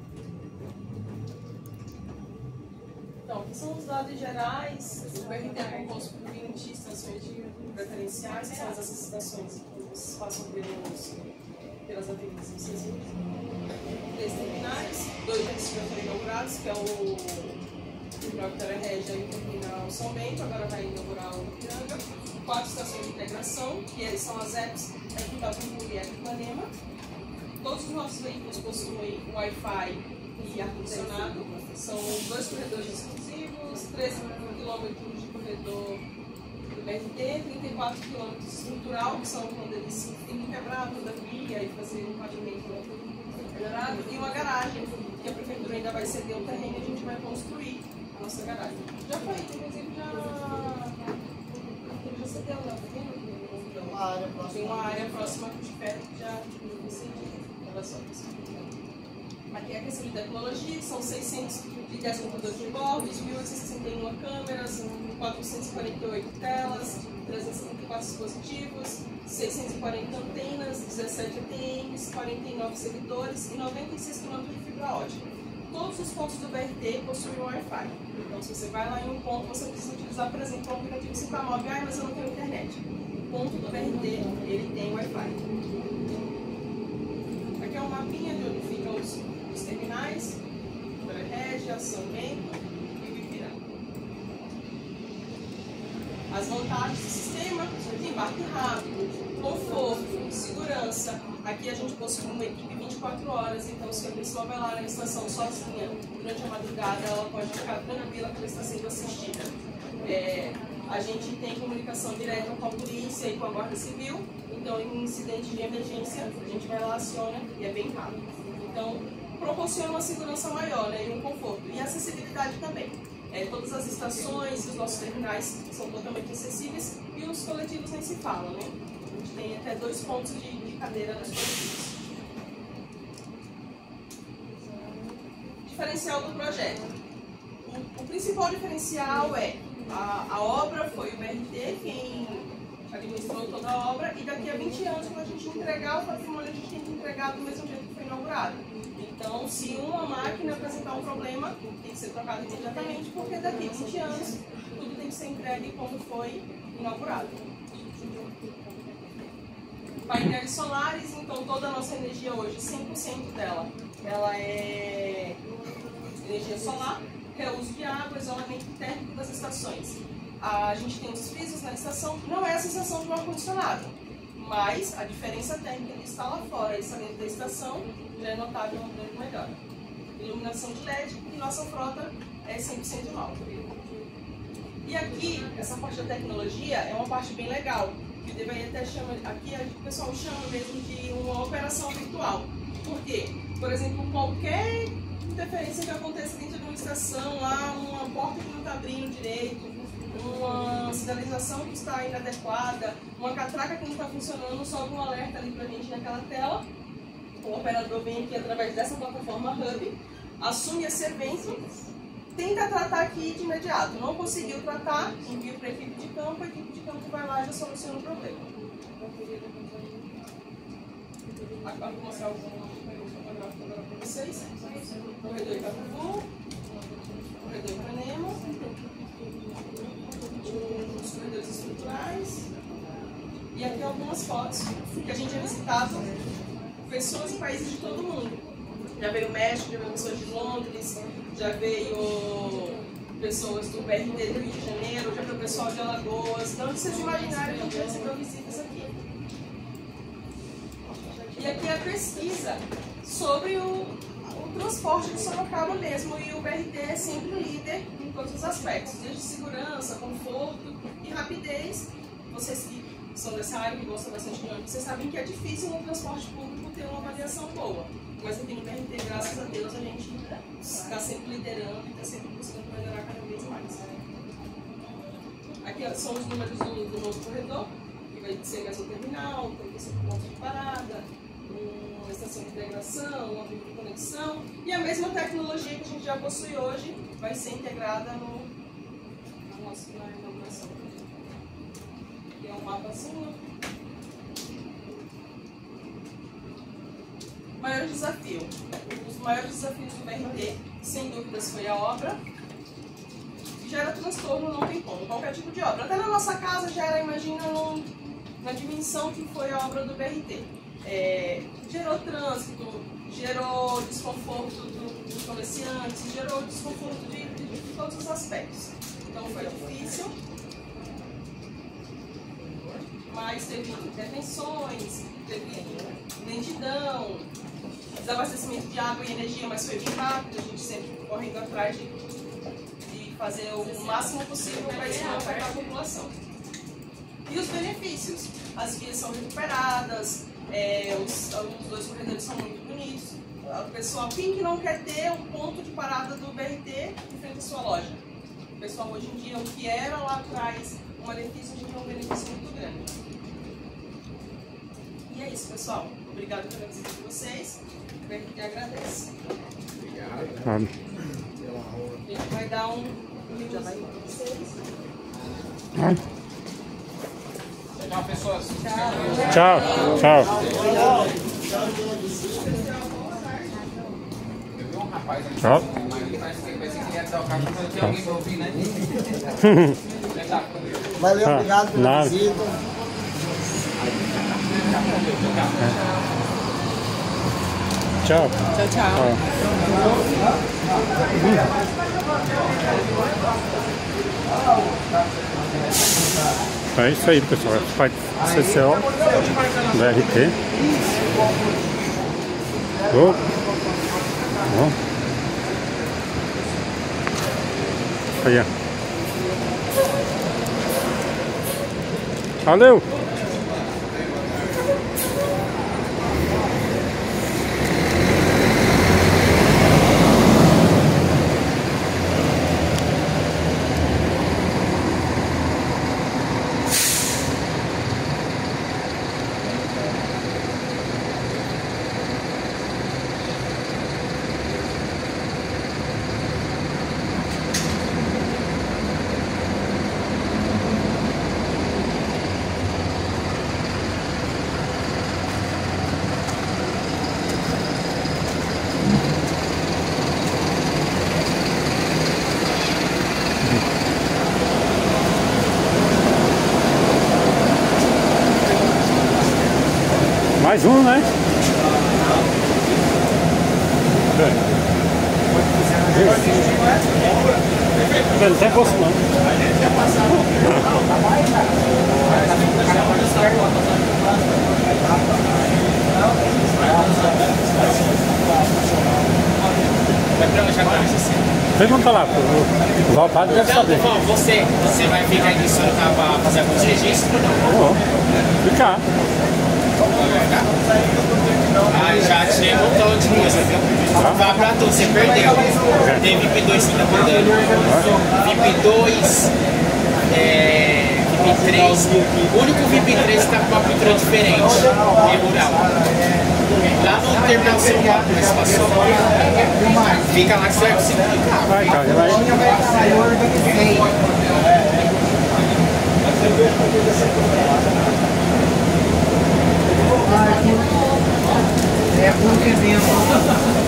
Então, que são os dados gerais. O BRT é composto por 20 estações preferenciais, que são as estações que vocês passam pelas avenidas dos seus 3 terminais, 2 já foram inaugurados, que é o Terminal Vitória Régia e o Terminal São Bento, agora vai inaugurar o Ipiranga. 4 estações de integração, que são as EPs, Itapuvu e Ipanema. Todos os nossos veículos possuem Wi-Fi e ar-condicionado. São 2 corredores exclusivos, 13 km de corredor do BRT, 34 km estrutural, que são quando eles têm que quebrar toda a via e fazer um pavimento melhorado, e uma garagem, que a prefeitura ainda vai ceder o terreno e a gente vai construir a nossa garagem. Já foi, inclusive já cedeu, né? Tem uma área próxima de perto que já foi cedida. Aqui é a questão de tecnologia, são 610 computadores de bordo, 1.861 câmeras, 448 telas, 374 dispositivos, 640 antenas, 17 ATMs, 49 servidores e 96 km de fibra ótica. Todos os pontos do BRT possuem Wi-Fi. Então, se você vai lá em um ponto, você precisa utilizar, por exemplo, o aplicativo Ciclamóvel. Mas eu não tenho internet. O ponto do BRT, ele tem Wi-Fi. Aqui é um mapinha de onde ficam os terminais, Regia, São Bento e Ibipiranga. As vantagens do sistema: embarque rápido, conforto, segurança. Aqui a gente possui uma equipe 24 horas, então se a pessoa vai lá na estação sozinha durante a madrugada, ela pode ficar tranquila que ela está sendo assistida. A gente tem comunicação direta com a polícia e com a Guarda Civil, então em incidente de emergência a gente vai lá, aciona e é bem rápido. Então proporciona uma segurança maior, né, e um conforto. E acessibilidade também. Todas as estações e os nossos terminais são totalmente acessíveis e os coletivos nem se falam, né? A gente tem até 2 pontos de cadeira nos coletivos. Diferencial do projeto. O principal diferencial é a obra, foi o BRT quem administrou toda a obra, e daqui a 20 anos, quando a gente entregar o patrimônio, a gente tem que entregar do mesmo jeito que foi inaugurado. Então, se uma máquina apresentar um problema, tem que ser trocado imediatamente, porque daqui a 20 anos tudo tem que ser entregue como foi inaugurado. Painéis solares, então toda a nossa energia hoje, 100% dela, ela é energia solar, reuso de água, isolamento térmico das estações. A gente tem os pisos na estação, não é a sensação de um ar-condicionado, mas a diferença térmica que está lá fora e está dentro da estação já é notável uma grande melhora. Iluminação de LED e nossa frota é 100% nova. E aqui, essa parte da tecnologia é uma parte bem legal, que o DBI até chama, aqui o pessoal chama mesmo de uma operação virtual. Por quê? Por exemplo, qualquer interferência que aconteça dentro de uma estação, lá uma porta que não está abrindo direito, uma sinalização que está inadequada, uma catraca que não está funcionando, sobe um alerta ali para a gente naquela tela. O operador vem aqui através dessa plataforma Hub, assume esse evento, tenta tratar aqui de imediato. Não conseguiu tratar, envia para a equipe de campo, a equipe de campo vai lá e já soluciona o problema. Aqui vou mostrar alguns fotográficos agora para vocês. Corredor Itapuvu, corredor Ipanema, os corredores estruturais. E aqui algumas fotos que a gente é visitado, pessoas e países de todo mundo. Já veio México, já veio pessoas de Londres, já veio pessoas do BRT do Rio de Janeiro, já veio pessoal de Alagoas. Então, se vocês imaginarem, a gente recebeu visitas aqui. E aqui é a pesquisa sobre o transporte de Sorocaba mesmo, e o BRT é sempre líder em todos os aspectos, desde segurança, conforto e rapidez. Vocês que são dessa área, que gostam bastante de ônibus, vocês sabem que é difícil no transporte público ter uma avaliação boa. Mas aqui no BRT, graças a Deus, a gente está sempre liderando e está sempre buscando melhorar cada vez mais. Aqui são os números do novo corredor, que vai ser mais um terminal, 35 pontos de parada, uma estação de integração, uma via de conexão, e a mesma tecnologia que a gente já possui hoje vai ser integrada na inauguração. Aqui é um mapazinho. Maior desafio. Os maiores desafios do BRT, sem dúvidas, foi a obra. Gera transtorno, não tem como, qualquer tipo de obra. Até na nossa casa gera, imagina, na dimensão que foi a obra do BRT. Gerou trânsito, gerou desconforto dos comerciantes, gerou desconforto de todos os aspectos. Então foi difícil, mas teve intervenções, teve lentidão, desabastecimento de água e energia, mas foi bem rápido, a gente sempre correndo atrás de fazer o máximo possível para isso não afetar a população. E os benefícios? As vias são recuperadas, os 2 corredores são muito bonitos. O pessoal, quem que não quer ter um ponto de parada do BRT em frente à sua loja? O pessoal hoje em dia, o que era lá atrás um malefício, a gente tem um benefício muito grande. E é isso, pessoal. Obrigado pela visita de vocês. O BRT agradece. Obrigado. A gente vai dar um vídeo para vocês. Tchau, pessoas. Tchau. Tchau. Eu vi um rapaz. Ó. Valeu, obrigado pela visita. Tchau. Tchau, tchau. É isso aí, pessoal. Faz CCO, BRT. Oh. Oh. Aí, ó. Valeu! Mais um, né? Não tem gosto não. Pergunta lá, o Valpado deve saber. Você vai ficar aqui em Sorocaba para fazer alguns registros? Vou ficar. Ah, já chegou todo de coisa, viu? Vá pra tu, você perdeu. Tem VIP 2 que tá perdendo. VIP 2, VIP 3. O único VIP 3 que tá com uma pintura diferente. É rural. Lá no terminal São Paulo, na estação. Fica lá que você vai conseguir ficar. Vai, cara, vai. Eu organizei. É por exemplo.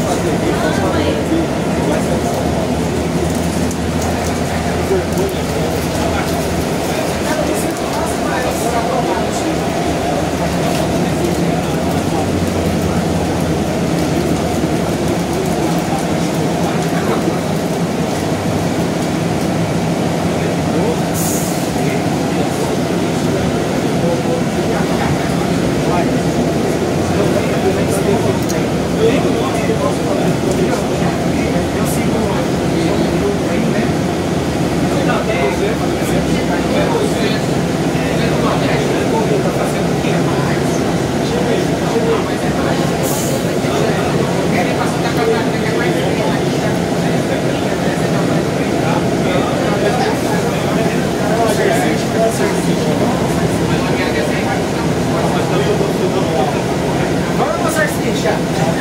Vamos passar esse lixo.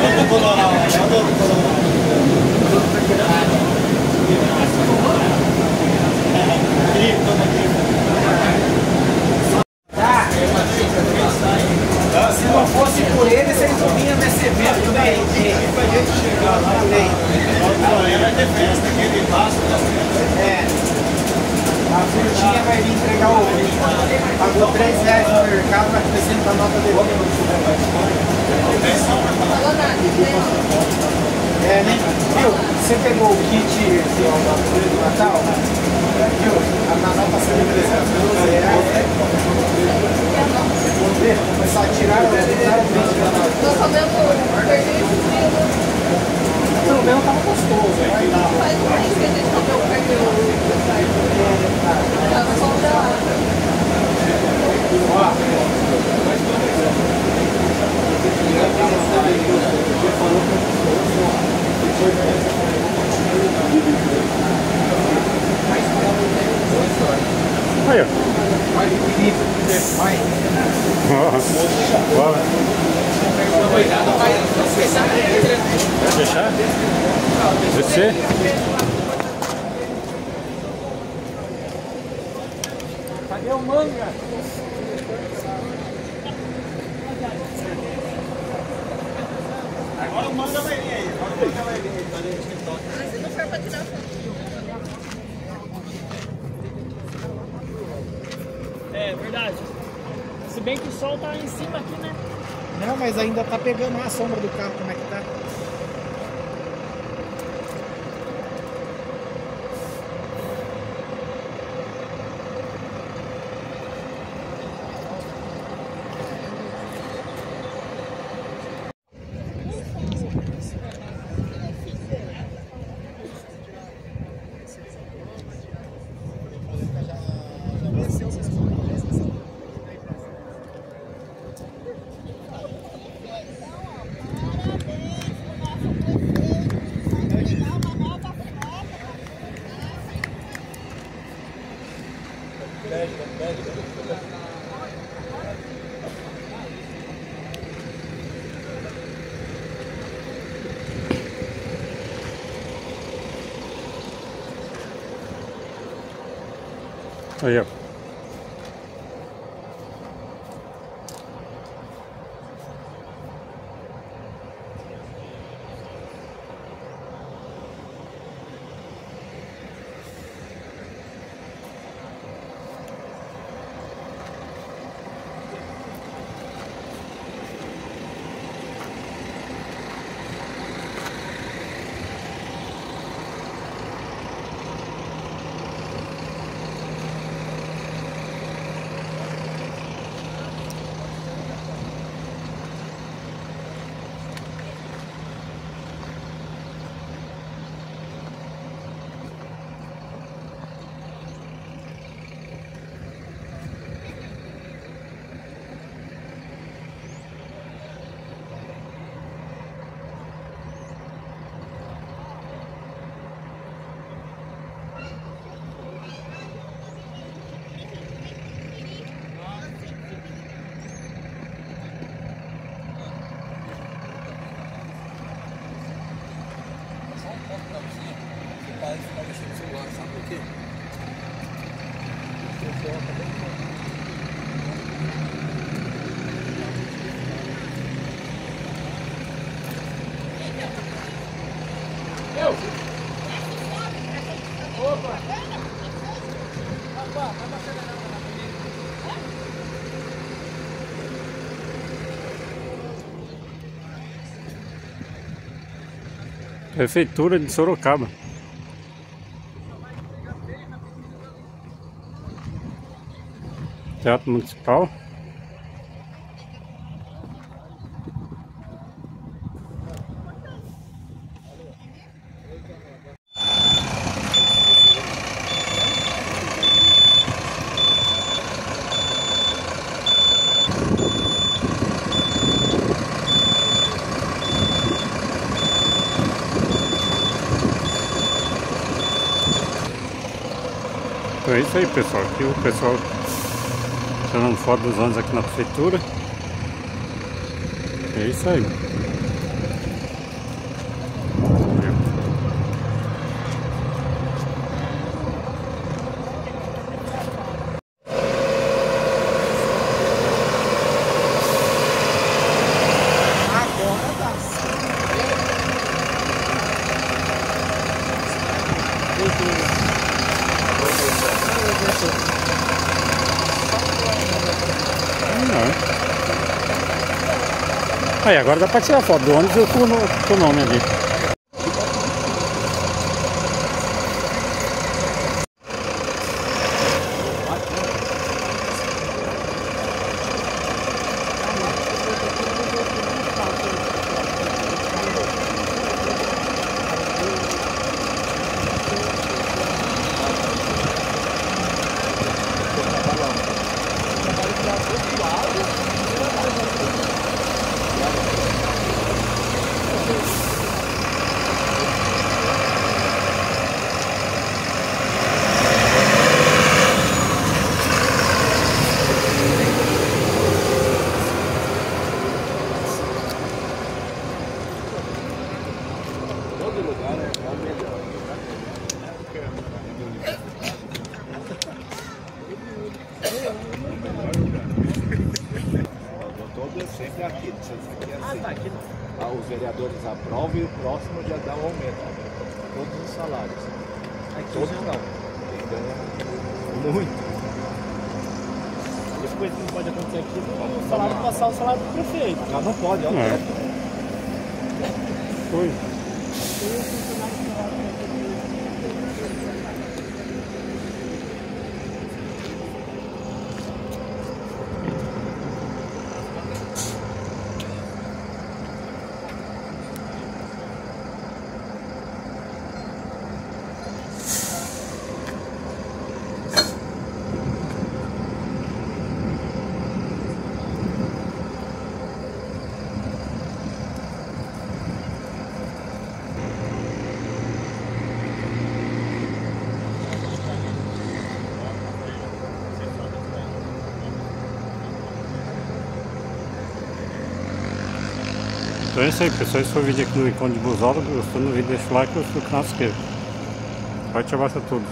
Se não fosse por ele, vocês não vinham nesse evento do BRT. Vai ter festa aqui de Páscoa. A frutinha vai vir entregar o ovo. Pagou R$3 no mercado, vai apresentar a nota de ovo. Né? Viu? Você pegou o kit do Natal? Viu? A Natal tá sendo R$312. Vou começar a tirar o brinde. Tô sabendo perder esse trio. Pelo menos tava gostoso. Faz um mês que a gente comeu o carne. Tá só pra lá. Aí, ó. Vai deixar? Descer? Cadê o manga? Agora o manga vai vir aí. Agora o manga vai vir aí. Mas se não for pra tirar foto. É verdade. Se bem que o sol tá em cima aqui, né? Não, mas ainda tá pegando a sombra do carro, como é que tá? Aí, ó. Prefeitura de Sorocaba. Teatro Municipal. Então é isso aí, pessoal. Aqui o pessoal tirando foto dos ônibus aqui na prefeitura. É isso aí. Aí, agora dá pra tirar foto do ônibus com o nome ali. Sempre aqui, aqui é assim. Ah, tá aqui. os vereadores aprovem e o próximo já dá o aumento. Todos os salários. Todos não. Quem ganha muito. Depois que não pode acontecer aqui, o salário passar o salário do prefeito. Não pode, é o teto. Foi. Então é isso aí, pessoal. Esse foi o vídeo aqui no Encontro de Buzola. Gostou do vídeo? Deixa o like e o canal se inscreva. Forte abraço a todos.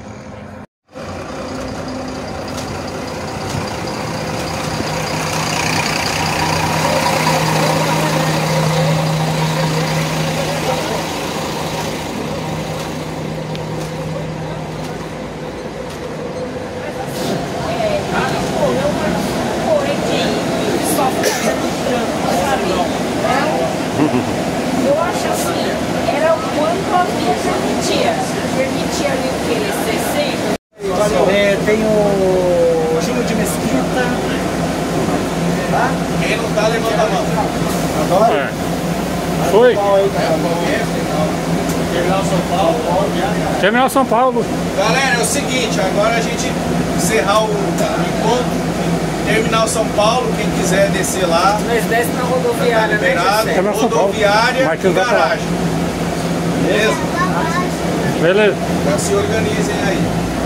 Eu acho assim, era o quanto a via permitia ali o que? 60? Tem o Júlio de Mesquita. Tá? Quem não tá, levanta a mão. Agora? Foi. Terminal São Paulo. Terminal São Paulo. Galera, é o seguinte, agora a gente encerrar o encontro. Terminal São Paulo, quem quiser descer lá. Nós desce na rodoviária, né? Rodoviária e garagem. Beleza? Beleza. Já se organizem aí.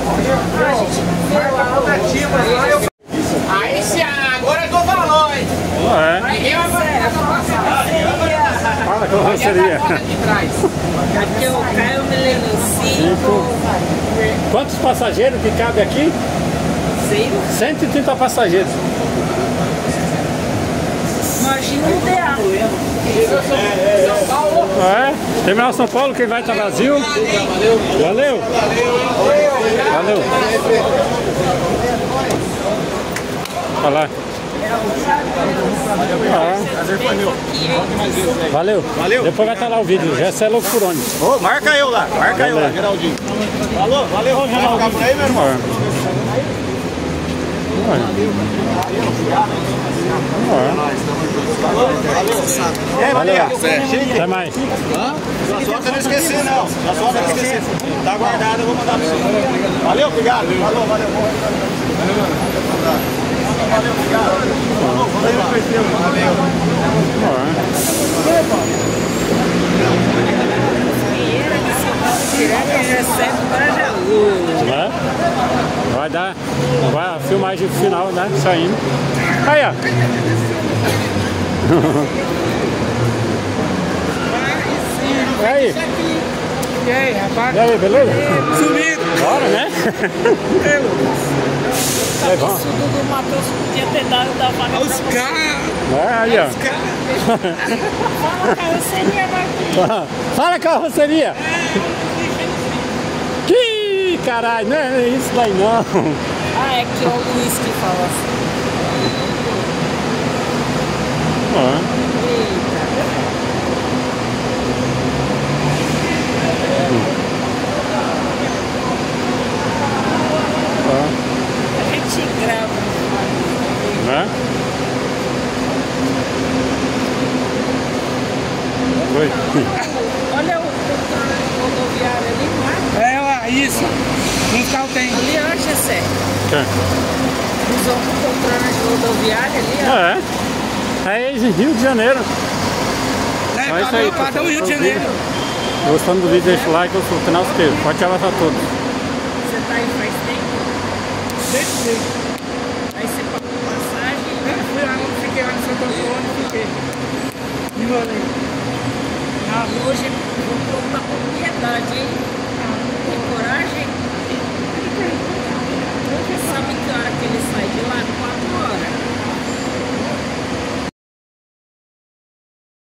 Aí sim, agora eu dou valor, hein? Ninguém vai Fala com a seria. Aqui é o Caio Mileno 5. Quantos passageiros que cabe aqui? 130 passageiros. Imagina o DA. São Paulo. Terminal São Paulo, quem vai estar vazio. Valeu. Valeu. Olha lá. Valeu. Valeu. Depois vai estar lá o vídeo. Já é louco por onde? Ô, marca eu lá. Marca eu lá, Geraldinho. Falou, valeu, Geraldinho. Vai ficar por aí, meu irmão? Valeu. Até mais. Já só que eu não esqueci, não. Já só que eu não esqueci. Tá guardado, eu vou mandar pra você. Valeu, obrigado. Falou, valeu. Valeu, obrigado. Vai dar. Vai a filmagem final, né? Saindo. Aí, ó. E aí? E aí, rapaz? E aí, beleza? Sumido! Bora, né? É bom. Isso do Matheus podia ter dado da vaga. Os caras! Aí, ó. Fala, carroceria, Marquinhos. Fala, carroceria! Que caralho, não é isso daí não. Ah, é que é o Luiz que fala assim. A gente grava. Né? Oi. Olha o rodoviário ali, não é? É, lá, isso. Um carro tem. Ali, ó, Gessé. Quem? Busão com poltrona de rodoviária ali, ó. É Rio de Janeiro. É isso aí, padrão Rio de Janeiro. Gostando do vídeo, deixa o like, eu sou o canal se inscreva. Pode abraçar a todos. Você tá aí faz tempo? Desde tempo. Aí você pagou passagem? Fui lá, fiquei lá no Santo Antônio, fiquei. E hoje vou comprar propriedade, hein?